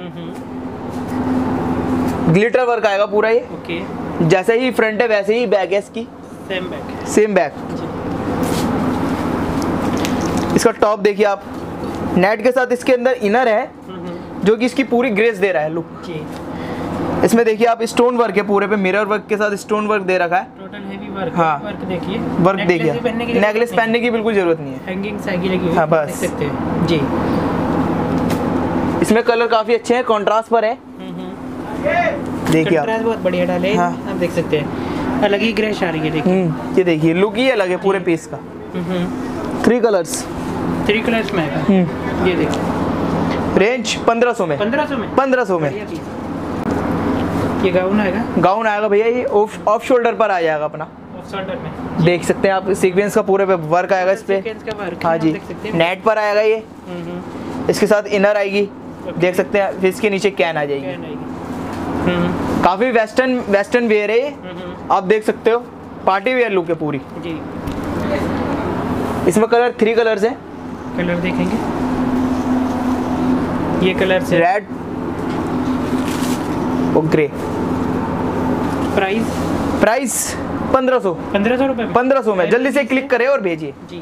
ग्लिटर वर्क आएगा पूरा। ये ओके, जैसे ही फ्रंट है वैसे ही बैक है इसकी, सेम बैक, सेम बैक। इसका टॉप देखिए आप, नेट के साथ इसके अंदर इनर है जो कि इसकी पूरी ग्रेस दे रहा है लुक जी। इसमें देखिए आप स्टोन वर्क है पूरे पे, मिरर वर्क के साथ स्टोन वर्क दे रखा है। Total heavy work. हाँ वर्क देखिए, वर्क देखिए, नेकलेस पहनने की बिल्कुल जरूरत नहीं है। हैंगिंग्स आगे लगी हुई, हाँ बस देख सकते हैं जी। इसमें कलर काफी अच्छे हैं, कॉन्ट्रास्ट पर है। देखिए आप, बहुत बढ़िया डाले। हाँ। आप देख सकते हैं अलग ही ग्रेश आ रही है। देखिए ये देखिए लुक ही अलग है पूरे पीस का। थ्री कलर्स, थ्री कलर्स में है। ये देखिए रेंज पंद्रह सौ में, पंद्रह सौ में, पंद्रह सौ में। ये गाउन आएगा, गाउन आएगा भैया, ये ऑफ ऑफ शोल्डर पर आ जाएगा अपना। ऑफ शोल्डर में देख सकते हैं आप, सीक्वेंस का पूरे पे वर्क आएगा इस पे। हाँ जी, नेट पर आएगा ये। इसके साथ इनर आएगी, देख सकते हैं। फिर इसके नीचे कैन आ जाएगी। काफी वेस्टर्न वेस्टर्न वेयर है ये, आप देख सकते हो। पार्टी वेयर लुक है पूरी जी। इसमें कलर थ्री कलर्स हैं। कलर देखेंगे, ये कलर से रेड और ग्रे। प्राइस प्राइस पंद्रह सौ, पंद्रह सौ रुपये, पंद्रह सौ में। जल्दी से क्लिक करें और भेजिए जी।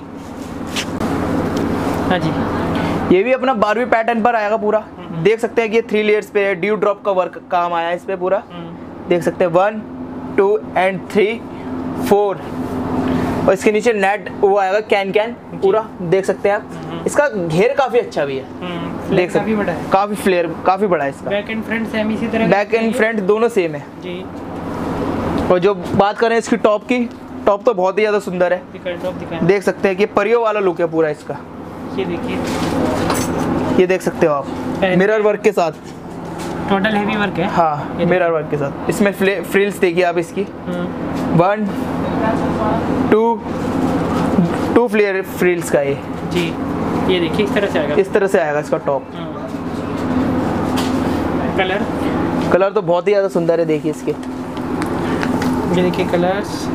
हाँ जी, ये भी अपना बारहवीं पैटर्न पर आएगा पूरा। देख सकते हैं कि ये थ्री लेयर्स पे है, ड्यू ड्रॉप का वर्क काम आया है इस पे पूरा। देख सकते हैं one two and three four, और इसके नीचे नेट वो आएगा कैन कैन पूरा। देख सकते हैं आप, इसका घेर काफी अच्छा भी है। देख सकते हैं काफी फ्लेयर काफी बड़ा है इसका। बैक एंड फ्रंट सेम इसी तरह, बैक एंड फ्रंट दोनों सेम है जी। और जो बात करें इसकी टॉप की, टॉप तो बहुत ही ज्यादा सुंदर है। देख सकते हैं कि परियों वाला लुक है पूरा इसका। ये देखिए, ये देख सकते हो आप, मिरर वर्क के साथ। टोटल हेवी वर्क है। हाँ मिरर वर्क के साथ। इसमें फ्रिल्स देखिए आप इसकी, one two two flare frills का ये जी। ये देखिए इस तरह से आएगा, इस तरह से आएगा इसका टॉप। कलर कलर तो बहुत ही ज्यादा सुंदर है। देखिए इसके, ये देखिए कलर्स,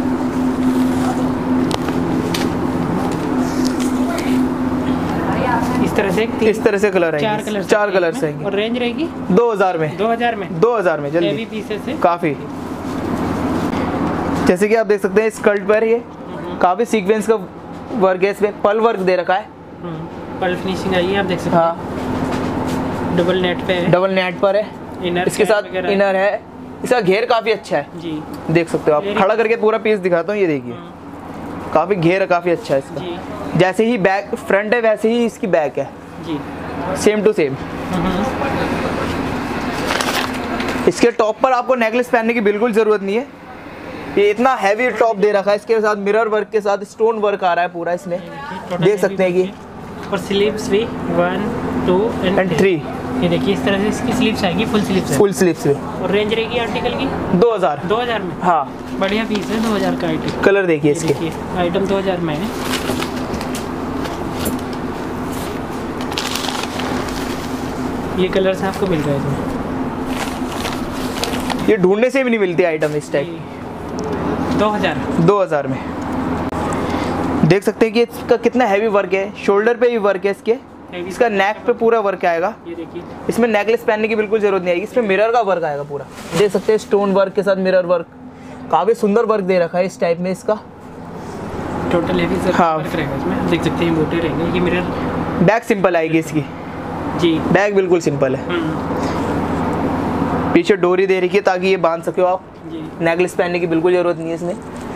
इस तरह से इस तरह से कलर चार आएंगे, कलर चार कलर्स आएंगे। और रेंज रहेगी दो हजार में, दो हजार में, दो हजार में जल्दी पीसेस है काफी। जैसे कि आप देख सकते हैं स्कर्ट पर ये काफी सीक्वेंस का वर्क है, इसमें पल वर्क दे रखा है। पल फिनिशिंग आई है, आप देख सकते हैं। हाँ डबल नेट पे है, डबल नेट पर है। इनर इसके साथ इनर है। इसका घेर काफी अच्छा है जी। देख सकते हो आप। खड़ा करके पूरा पीस दिखाता हूँ, ये देखिए काफी घेर काफी अच्छा है इसका। जैसे ही बैक फ्रंट है वैसे ही इसकी बैक है जी। Same to same. इसके टॉप पर आपको नेकलेस पहनने की बिल्कुल ज़रूरत नहीं है, ये इतना हैवी टॉप दे रखा है। इसके साथ मिरर वर्क के साथ स्टोन वर्क आ रहा है पूरा इसमें, देख सकते हैं कि। और स्लीव्स भी वन टू एंड थ्री, ये देखिए इस तरह से इसकी स्लीव्स आएगी, फुल स्लीव्स फुल स्लीव्स में। और रेंज रहेगी आर्टिकल की दो हज़ार दो हज़ार में। हाँ, बढ़िया पीस है, दो हज़ार का आइटम। कलर देखिए इसके, देखिए आइटम दो हज़ार में है। ये कलर्स आपको मिल रहा है इसमें, ये ढूंढने से भी नहीं मिलती आइटम इस टाइप। दो हज़ार दो हज़ार में देख सकते हैं कि इसका कितना हैवी वर्क है, शोल्डर पे भी वर्क है इसके, इसका नेक पे पूरा वर्क आएगा। ये देखिए इसमें नेकलेस पहनने की बिल्कुल जरूरत नहीं आएगी, इसमें मिरर का वर्क आएगा पूरा, देख सकते हैं स्टोन वर्क के साथ मिरर वर्क, काफी सुंदर वर्क दे रखा है इस टाइप में इसका। टोटल हैवी सर हाँ। वर्क रहेगा इसमें, देख सकते हैं मोटे रहेंगे। ये मिरर बैक सिंपल आएगी इसकी जी, बैक बिल्कुल सिंपल है। पीछे डोरी दे रखी है ताकि ये बांध सके आप, जी। नेकलेस पहनने की बिल्कुल जरूरत नहीं है इसमें।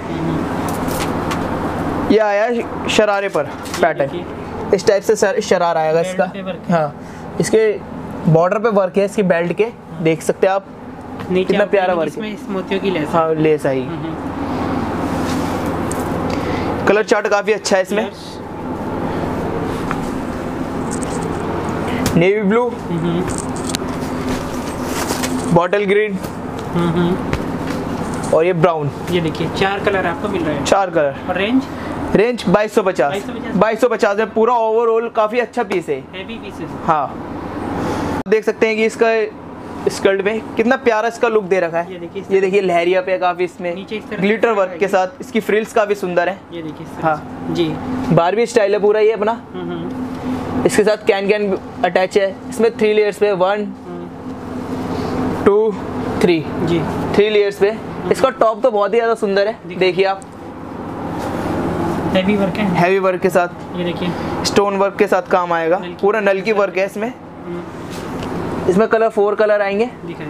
ये आया शरारे पर पैटर्न, इस टाइप से सर शरारा आएगा इसका। हाँ, इसके बॉर्डर पे वर्क है इसकी बेल्ट के, देख सकते हैं आप कितना प्यारा वर्क है। इसमें मोतियों की लेस, हाँ लेस आएगी। कलर चार्ट काफी अच्छा है इसमें, नेवी ब्लू, बॉटल ग्रीन और ये ब्राउन। ये देखिए चार कलर आपको मिल रहे हैं, चार कलर। और रेंज रेंज बाईस सौ पचास बाईस सौ पचास में पूरा ओवरऑल काफी अच्छा पीस है। Heavy pieces. हाँ, देख सकते हैं कि इसका स्कर्ट में कितना प्यारा इसका लुक दे रखा है। ये देखिए ये देखिए लहरिया पे काफी इसमें नीचे इस तरह ग्लिटर वर्क के साथ, इसकी फ्रिल्स काफी सुंदर है। ये देखिए इस तरह हाँ से। जी बारबी स्टाइल है पूरा ये अपना। इसके साथ कैन कैन अटैच है, इसमें थ्री लेयर्स पे, वन टू थ्री जी थ्री लेयर्स पे। इसका टॉप तो बहुत ही ज्यादा सुंदर है, देखिए आप, हैवी वर्क है, हैवी वर्क के साथ, ये देखिए स्टोन वर्क के साथ काम आएगा, पूरा नल की वर्क है इसमें। इसमें कलर फोर कलर आएंगे, दिखाएं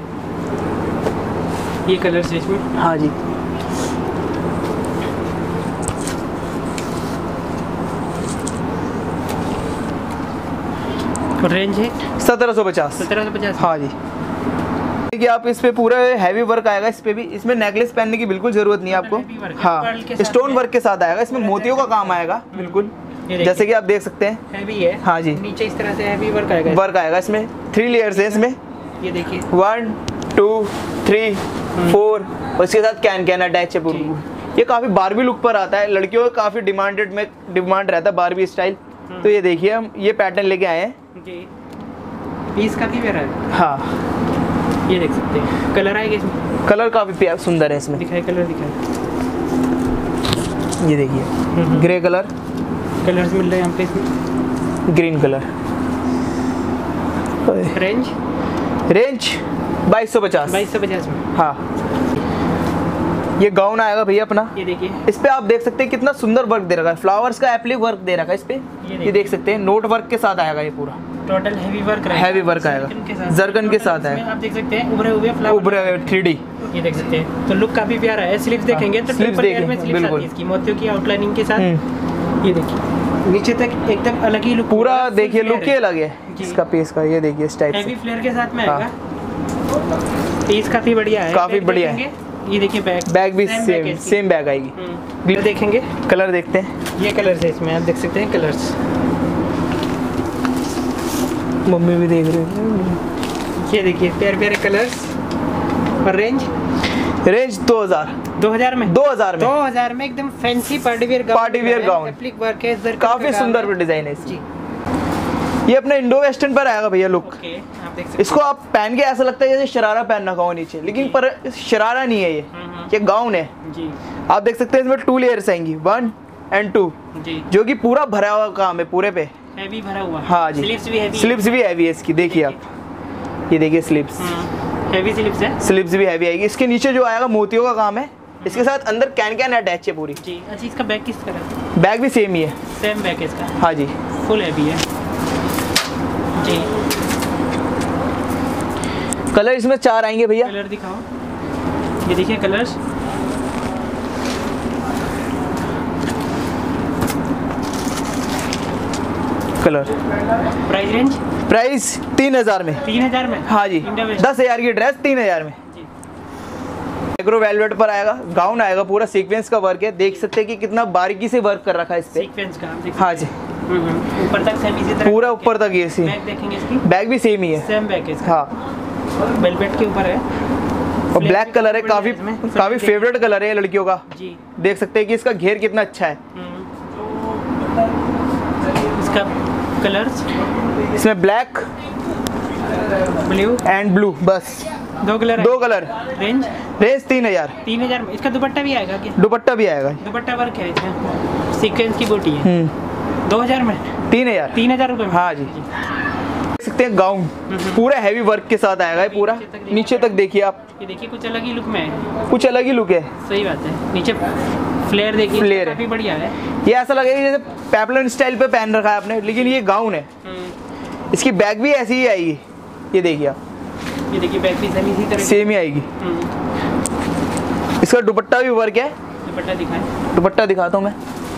ये कलर है इसमें। हाँ जी। और रेंज है सत्रह सौ पचास सत्रह सौ पचास। हाँ जी। देखिए आप, इस पे पूरा हैवी वर्क आएगा, इस पे भी, इसमें नेकलेस पहनने की बिल्कुल जरूरत नहीं है आपको। हाँ, स्टोन वर्क के साथ आएगा, इसमें मोतियों का काम आएगा बिल्कुल, जैसे कि आप देख सकते हैं। हैवी है। हाँ जी, नीचे इस तरह से हैवी वर्क आएगा, वर्क आएगा इसमें, थ्री लेयर्स है इसमें। ये देखिए वन टू थ्री फोर, और इसके साथ कैन कैन अटैच है पूरा। ये काफी बारबी लुक पर आता है, लड़कियों का काफी डिमांडेड में डिमांड रहता है बारबी स्टाइल। तो ये देखिए हम ये पैटर्न लेके आए हैं जी, पीस काफी प्यारा है। हाँ, ये देख सकते हैं कलर आएगा इसमें, कलर काफी प्यारा सुंदर है इसमें। दिखाए कलर दिखाए, ये देखिए ग्रे कलर, कलर्स मिल रहे हैं यहाँ पे इसमें। Green colour. रेंज रेंज बाईस सौ पचास बाईस सौ पचास में। हाँ, ये गाउन आएगा भैया अपना। ये देखिए इस पे आप देख सकते हैं कितना सुंदर वर्क दे रखा है, फ्लावर्स का एप्लिक वर्क दे रखा है इस पे। ये, ये देख सकते हैं नोट वर्क के साथ आएगा ये पूरा, टोटल हैवी वर्क रहेगा, हैवी वर्क आएगा, जरकन के साथ आएगा। आप देख सकते हैं उभरे हुए फ्लावर, उभरे हुए थ्री डी, ये देख सकते हैं। तो लुक काफी प्यारा है। स्लीव्स देखेंगे तो स्लीव्स ट्रिपल लेयर में देखेंगे, स्लीव्स बिल्कुल। आती है इसकी, मोतियों की आउटलाइनिंग के साथ। ये देखिए नीचे तक एकदम अलग ही लुक, पूरा देखिए लुक ही अलग है इसका पीस का। ये देखिए इस टाइप हैवी से फ्लेयर के साथ में आएगा। पीस काफी बढ़िया है, काफी बैग बढ़िया है। देखेंगे, ये देखिए बैग बैग भी सेम सेम सेम बैग आएगी। कलर देखेंगे, कलर देखते हैं, ये कलर्स है इसमें, आप देख सकते हैं कलर्स। मम्मी भी देख रही है। ये देखिए प्यारे प्यारे कलर्स। और रेंज रेंज दो हज़ार दो हज़ार में दो हज़ार में दो हज़ार में एकदम fancy party wear gown, party wear gown, applique work है, जरकन काफी का सुंदर काम है। डिजाइन है इसकी। जी ये अपने इंडो वेस्टर्न पर आएगा भैया लुक। ओके, आप देख सकते इसको आप पहन के ऐसा लगता है जैसे शरारा पहन रखा हो नीचे, लेकिन पर शरारा नहीं है ये, ये गाउन है। हैं। जी आप देख सकते हैं इसमें टू लेयर्स आएंगी, वन एंड टू, जी, जो कि पूरा भरा हुआ काम है पूरे पे। हैवी भरा हुआ। हाँ जी, स्लीव्स भी हैवी, स्लीव्स भी हैवी है इसकी, देखिए आप, ये देखिए स्लीव्स, हैवी स्लीव्स है। स्लीव्स भी हैवी आएगी। इसके नीचे जो आएगा मोतियों का काम है, इसके साथ अंदर कैन कैन अटैच है पूरी। जी अच्छा, इसका बैग किस तरह है? बैग भी सेम ही है, सेम बैग है इसका। हाँ जी। फुल हैवी है जी। कलर इसमें चार आएंगे भैया। कलर दिखाओ, ये देखिए colours. Colour price range price तीन हजार में। तीन हजार में? हाँ जी, दस हजार की ड्रेस तीन हजार में। माइक्रो वेलवेट पर आएगा, गाउन आएगा, पूरा सीक्वेंस का वर्क है। देख सकते हैं कि कितना बारीकी से वर्क कर रखा है इस पे। सीक्वेंस का? हाँ जी, ऊपर तक सेम इसी तरह, पूरा ऊपर तक ये सी। बैक देखेंगे इसकी? बैग भी सेम ही है, सेम बैक है इसका। हाँ, वेलवेट के ऊपर है और ब्लैक कलर है, काफी काफी फेवरेट कलर है लड़कियों का जी। देख सकते हैं कि इसका घेर कितना अच्छा है। इसका कलर्स इसमें ब्लैक, ब्लू एंड ब्लू, बस दो कलर दो कलर। रेंज रेंज तीन हजार तीन हजार में। इसका दुपट्टा भी आएगा क्या? दुपट्टा भी आएगा, दुपट्टा वर्क है इसमें, सीक्वेंस की बूटी है। दो हजार में? तीन हजार तीन हजार रुपये में। हाँ जी। देख सकते हैं गाउन पूरा हैवी वर्क के साथ आएगा, पूरा नीचे तक देखिए आप। ये देखिए कुछ अलग ही लुक में है, कुछ अलग ही लुक है। सही बात है। नीचे फ्लेयर देखिए, फ्लेयर काफी बढ़िया है। ये ऐसा लगेगा जैसे पेपलन स्टाइल पे पहन रखा है आपने, लेकिन ये गाउन है। इसकी बैग भी ऐसी ही आएगी, ये देखिए आप। ये देखिए बैक भी सेम इसी तरह सेम ही आएगी। इसका दुपट्टा भी वर्क है। दुपट्टा दिखाएं। दुपट्टा दिखाता हूँ मैं।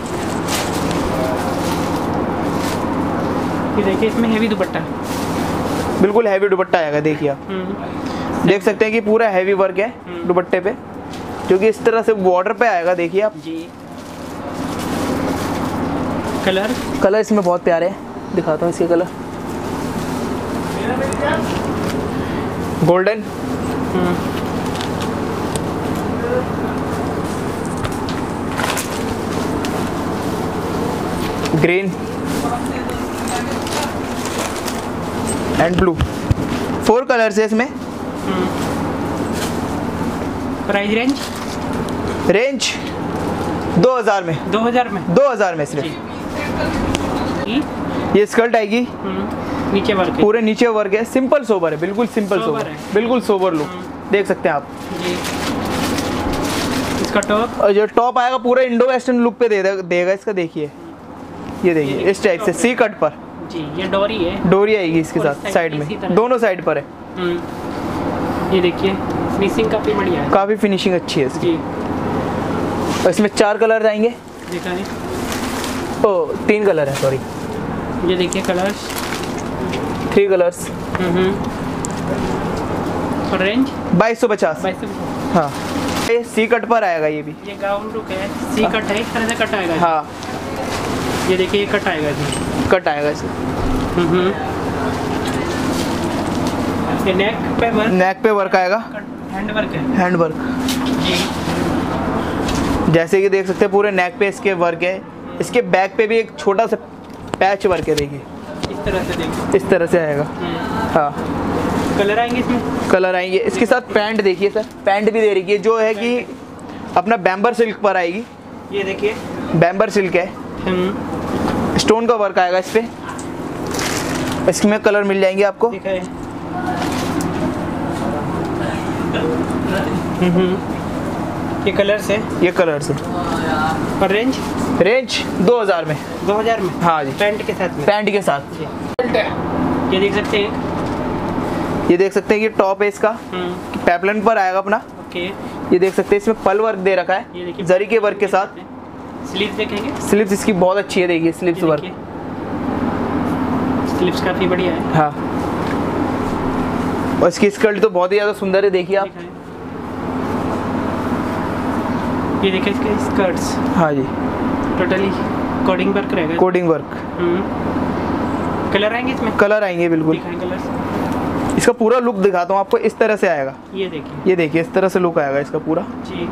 ये देखिए इसमें हैवी दुपट्टा, बिल्कुल हैवी दुपट्टा आएगा, देखिए आप। देख सकते हैं कि पूरा हैवी वर्क है दुपट्टे पे, जो कि इस तरह से बॉर्डर पे आएगा, देखिए आप जी। कलर कलर इसमें बहुत प्यारे हैं, दिखाता हूँ इसके colour. Golden, green and blue, four colours है इसमें। Price range? रेंज दो हजार में। दो हजार में? दो हजार में सिर्फ। ये स्कर्ट आएगी, नीचे वर्क है, पूरे नीचे वर्क है, सिंपल सोबर है, बिल्कुल सिंपल सोबर, बिल्कुल सोबर लुक देख सकते हैं आप जी। इसका टॉप, और जो टॉप आएगा पूरा इंडो वेस्टर्न लुक पे दे देगा इसका। देखिए ये देखिए इस टाइप से सी कट पर जी। ये डोरी है, डोरी आएगी इसके साथ, साइड में, दोनों साइड पर है। ये देखिए फिनिशिंग काफी बढ़िया है, काफी फिनिशिंग अच्छी है इसकी। और इसमें चार कलर आएंगे, दिखाएं। ओ तीन कलर है, सॉरी। ये देखिए कलर्स, थ्री कलर्स। और रेंज बाईस सौ पचास। बाईस सौ। हाँ, ये सी कट पर आएगा, ये भी ये गाउन लुक है, सी कट है, इस तरह से कट आएगा। हाँ, ये देखिए ये कट आएगा इसमें, कट आएगा इसमें। ये नेक पे वर्क, नेक पे वर्क आएगा, हैंड वर्क है, हैंड वर्क जी। जैसे कि देख सकते हैं पूरे नेक पे इसके वर्क है। इसके बैक पे भी एक छोटा सा पैच वर्क है, देखिए इस तरह से, देखिए इस तरह से आएगा। हाँ, कलर आएंगे इसमें, कलर आएंगे। इसके साथ पैंट देखिए सर, पैंट भी दे रही है, जो है कि अपना बैम्बर सिल्क पर आएगी। ये देखिए बैम्बर सिल्क है, स्टोन का वर्क आएगा इस पे। इसमें कलर मिल जाएंगे आपको। दिखाएं। ये कलर्स है, ये कलर्स है। और रेंज? रेंज दो हजार में। दो हजार में? हाँ जी, पैंट के साथ में। पैंट के साथ। ये देख सकते हैं, ये देख सकते हैं कि टॉप है इसका, पेपलन पर आएगा अपना। ओके। ये देख सकते हैं इसमें पल वर्क दे रखा है, जरी के वर्क के साथ। स्लीव्स देखेंगे, स्लीव्स इसकी बहुत अच्छी है, देखिए स्लीव्स वर्क, स्लीव्स काफी बढ़िया है। हाँ, और इसकी स्कर्ट तो बहुत ही ज्यादा सुंदर है, देखिए आप। ये देखिए इसके स्कर्ट्स, हाँ जी, टोटली कोडिंग वर्क रहेगा, कोडिंग वर्क। कलर आएंगे इसमें? कलर आएंगे बिल्कुल। कलर, इसका पूरा लुक दिखाता हूँ आपको, इस तरह से आएगा। ये देखिए, ये देखिए इस तरह से लुक आएगा इसका पूरा जी।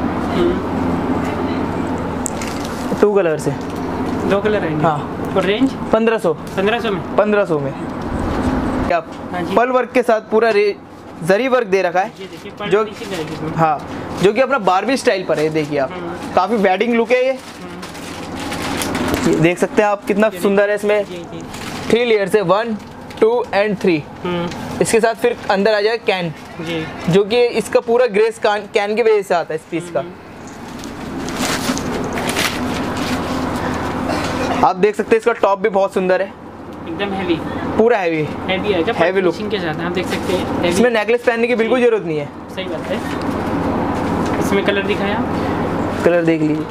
टू कलर से, दो कलर आएंगे। हाँ। और रेंज? पंद्रह सौ। पंद्रह सौ में? पंद्रह सौ में आप हाँ जी। पल वर्क के साथ पूरा जरी वर्क दे रखा है, ये देखिए जो हाँ, जो कि अपना बारबी स्टाइल पर है। देखिए आप, काफी वेडिंग लुक है ये। ये देख सकते हैं आप कितना सुंदर है। इसमें थ्री लेयर्स है, वन टू एंड थ्री। इसके साथ फिर अंदर आ जाएगा कैन, जो कि इसका पूरा ग्रेस कैन की वजह से आता है इस पीस का। आप देख सकते हैं इसका टॉप भी बहुत सुंदर है, एकदम हैवी, पूरा हैवी हैवी है, जब हैवी लुक के साथ आप देख सकते हैं। इसमें नेकलेस पहनने की बिल्कुल जरूरत नहीं है। सही बात है। इसमें कलर दिखाया, कलर देख लीजिए।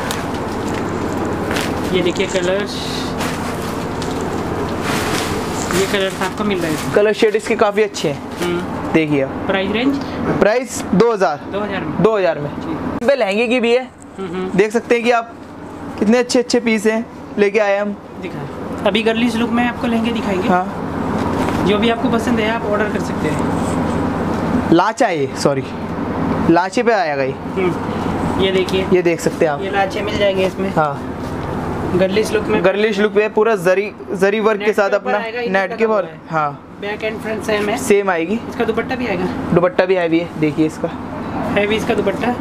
ये देखिए कलर्स, ये कलर आपको मिल रहा है। कलर शेड इसके काफ़ी अच्छे हैं, देखिए आप। प्राइस रेंज प्राइस दो हज़ार दो हज़ार में दो हज़ार में पे लहंगे की भी है, देख सकते हैं कि आप कितने अच्छे अच्छे पीस हैं लेके आए हम। दिखाएं, अभी गर्लिश लुक में आपको लहंगे दिखाएंगे। हाँ, जो भी आपको पसंद है आप ऑर्डर कर सकते हैं। लाचा है ये, सॉरी लाचे पे आएगा ये। ये देखिए, ये देख सकते हैं आप, ये लाचे मिल जाएंगे इसमें। हाँ, गर्लिश लुक में, गर्लिश लुक पे पूरा जरी जरी वर्क के साथ अपना नेट के वर्क। हाँ, बैक एंड फ्रंट सेम है, सेम आएगी। इसका दुपट्टा भी आएगा, दुपट्टा भी हैवी है, देखिए इसका हैवी इसका दुपट्टा,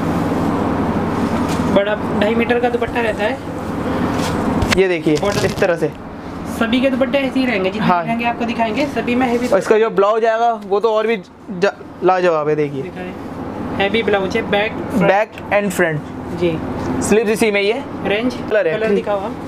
बड़ा ढाई मीटर का दुपट्टा रहता है। ये देखिए इस तरह से सभी के दुपट्टे ऐसे ही रहेंगे, जितने हाँ। रहेंगे आपको दिखाएंगे, सभी में हैवी। और इसका जो ब्लाउज आएगा वो तो और भी लाजवाब है, देखिए हैवी ब्लाउज है, बैक बैक एंड फ्रंट जी। स्लीव्स इसी में ही है। रेंज कलर है, कलर दिखाओ आप।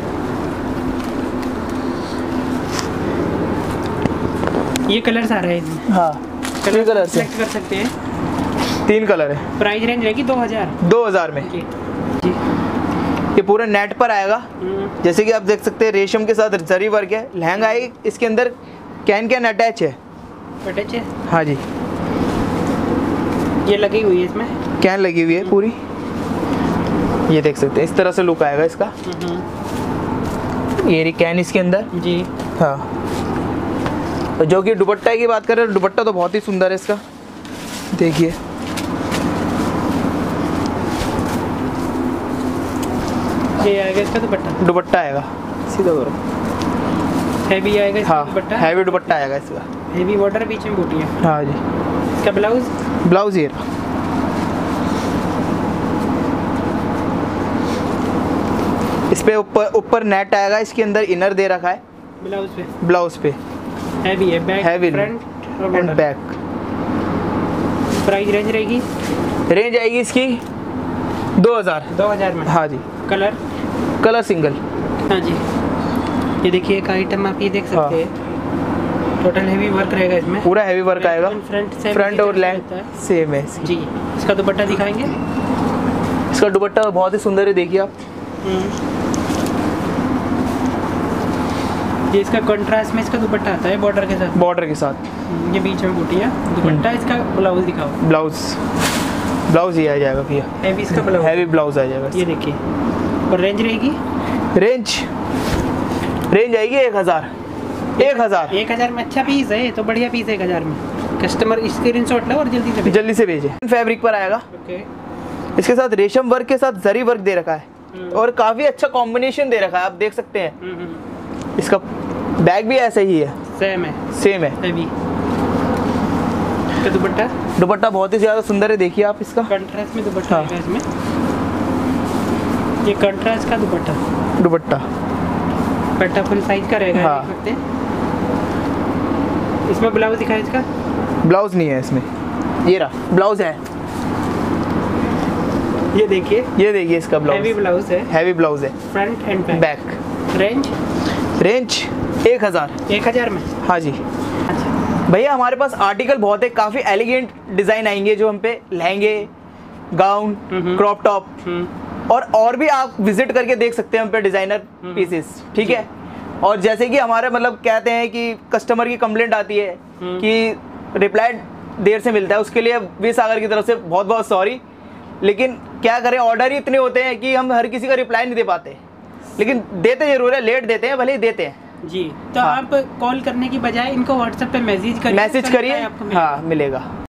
ये कलर्स आ रहे हैं इसमें। हाँ, कलर कलर सेलेक्ट कर सकते हैं। तीन कलर है। प्राइस रेंज रहेगी दो हज़ार दो हज़ार में जी जी। ये पूरा नेट पर आएगा, जैसे कि आप देख सकते हैं रेशम के साथ जरी वर्क है। लहंगा है, इसके अंदर कैन कैन अटैच है। अटैच है, हाँ जी, ये लगी हुई है इसमें, कैन लगी हुई है पूरी। ये देख सकते हैं इस तरह से लुक आएगा इसका। ये रही कैन इसके अंदर जी। हाँ, और जो कि दुपट्टा की बात करें, दुपट्टा तो बहुत ही सुंदर है इसका, देखिए ये आएगा इसका दुपट्टा, दुपट्टा आएगा सीधा करो। हैवी आएगा इसका हाँ, दुपट्टा, हैवी दुपट्टा आएगा इसका। हैवी बॉर्डर, बीच में बूटी है। हाँ जी, इसका ब्लाउज ब्लाउज ये रहा। इस पे ऊपर ऊपर नेट आएगा, इसके अंदर इनर दे रखा है ब्लाउज पे, ब्लाउज पे। हैवी है, back heavy front and back. Price range रहेगी, रेंज आएगी इसकी दो हज़ार दो हज़ार में। हाँ जी, कलर कलर सिंगल। हाँ जी। ये देखिए एक आइटम आप ये देख सकते हाँ। हैं, टोटल हैवी वर्क रहेगा इसमें, पूरा हैवी वर्क आएगा। फ्रंट से फ्रंट और लेंथ सेम है इसकी। जी। इसका दुपट्टा दिखाएंगे, इसका दुपट्टा बहुत ही सुंदर है, देखिए आप। ये इसका कंट्रास्ट में इसका दुपट्टा आता है बॉर्डर के साथ, बॉर्डर के साथ। ये बीच में बूटी है दुपट्टा। इसका ब्लाउज दिखाओ, ब्लाउज ब्लाउज ये आ जाएगा भैया, हैवी इसका ब्लाउज, हैवी ब्लाउज आ जाएगा। ये देखिए। और रेंज रहेगी, रेंज रेंज आएगी एक हज़ार एक हज़ार एक हज़ार में। अच्छा पीस है, तो बढ़िया पीस है एक हज़ार में। कस्टमर स्क्रीनशॉट लो और जल्दी से भेजो। जल्दी से भेजें। फैब्रिक पर आएगा, ओके। इसके साथ रेशम वर्क के साथ जरी वर्क दे रखा है और काफ़ी अच्छा कॉम्बिनेशन दे रखा है, आप देख सकते हैं। इसका बैग भी ऐसा ही है, सेम है, सेम है। हैवी। दुपट्टा दुपट्टा बहुत ही ज़्यादा सुंदर है, देखिए आप इसका कंट्रास्ट में दुपट्टा हाँ। आएगा इसमें। ये कंट्रास्ट का दुपट्टा, दुपट्टा दुपट्टा फुल साइज का रहेगा। हाँ। देख सकते हैं। इसमें ब्लाउज दिखाए इसका, ब्लाउज नहीं है इसमें। ये रहा ब्लाउज है, ये देखिए। ये देखिए इसका ब्लाउज, हैवी ब्लाउज है, हैवी ब्लाउज है। Front and back. Back range range एक हज़ार एक हज़ार में। हाँ जी। अच्छा, भैया हमारे पास आर्टिकल बहुत है, काफ़ी एलिगेंट डिज़ाइन आएंगे जो हम पे लहंगे, गाउन, क्रॉप टॉप और और भी आप विजिट करके देख सकते हैं हम पे डिज़ाइनर पीसेस, ठीक है। और जैसे कि हमारे मतलब कहते हैं कि कस्टमर की कंप्लेंट आती है कि रिप्लाई देर से मिलता है, उसके लिए वी सागर की तरफ से बहुत बहुत सॉरी। लेकिन क्या करें, ऑर्डर ही इतने होते हैं कि हम हर किसी का रिप्लाई नहीं दे पाते, लेकिन देते जरूर है, लेट देते हैं, भले ही देते हैं जी। तो हाँ। आप कॉल करने की बजाय इनको व्हाट्सएप पे मैसेज करिए, मैसेज करिए, हाँ मिलेगा।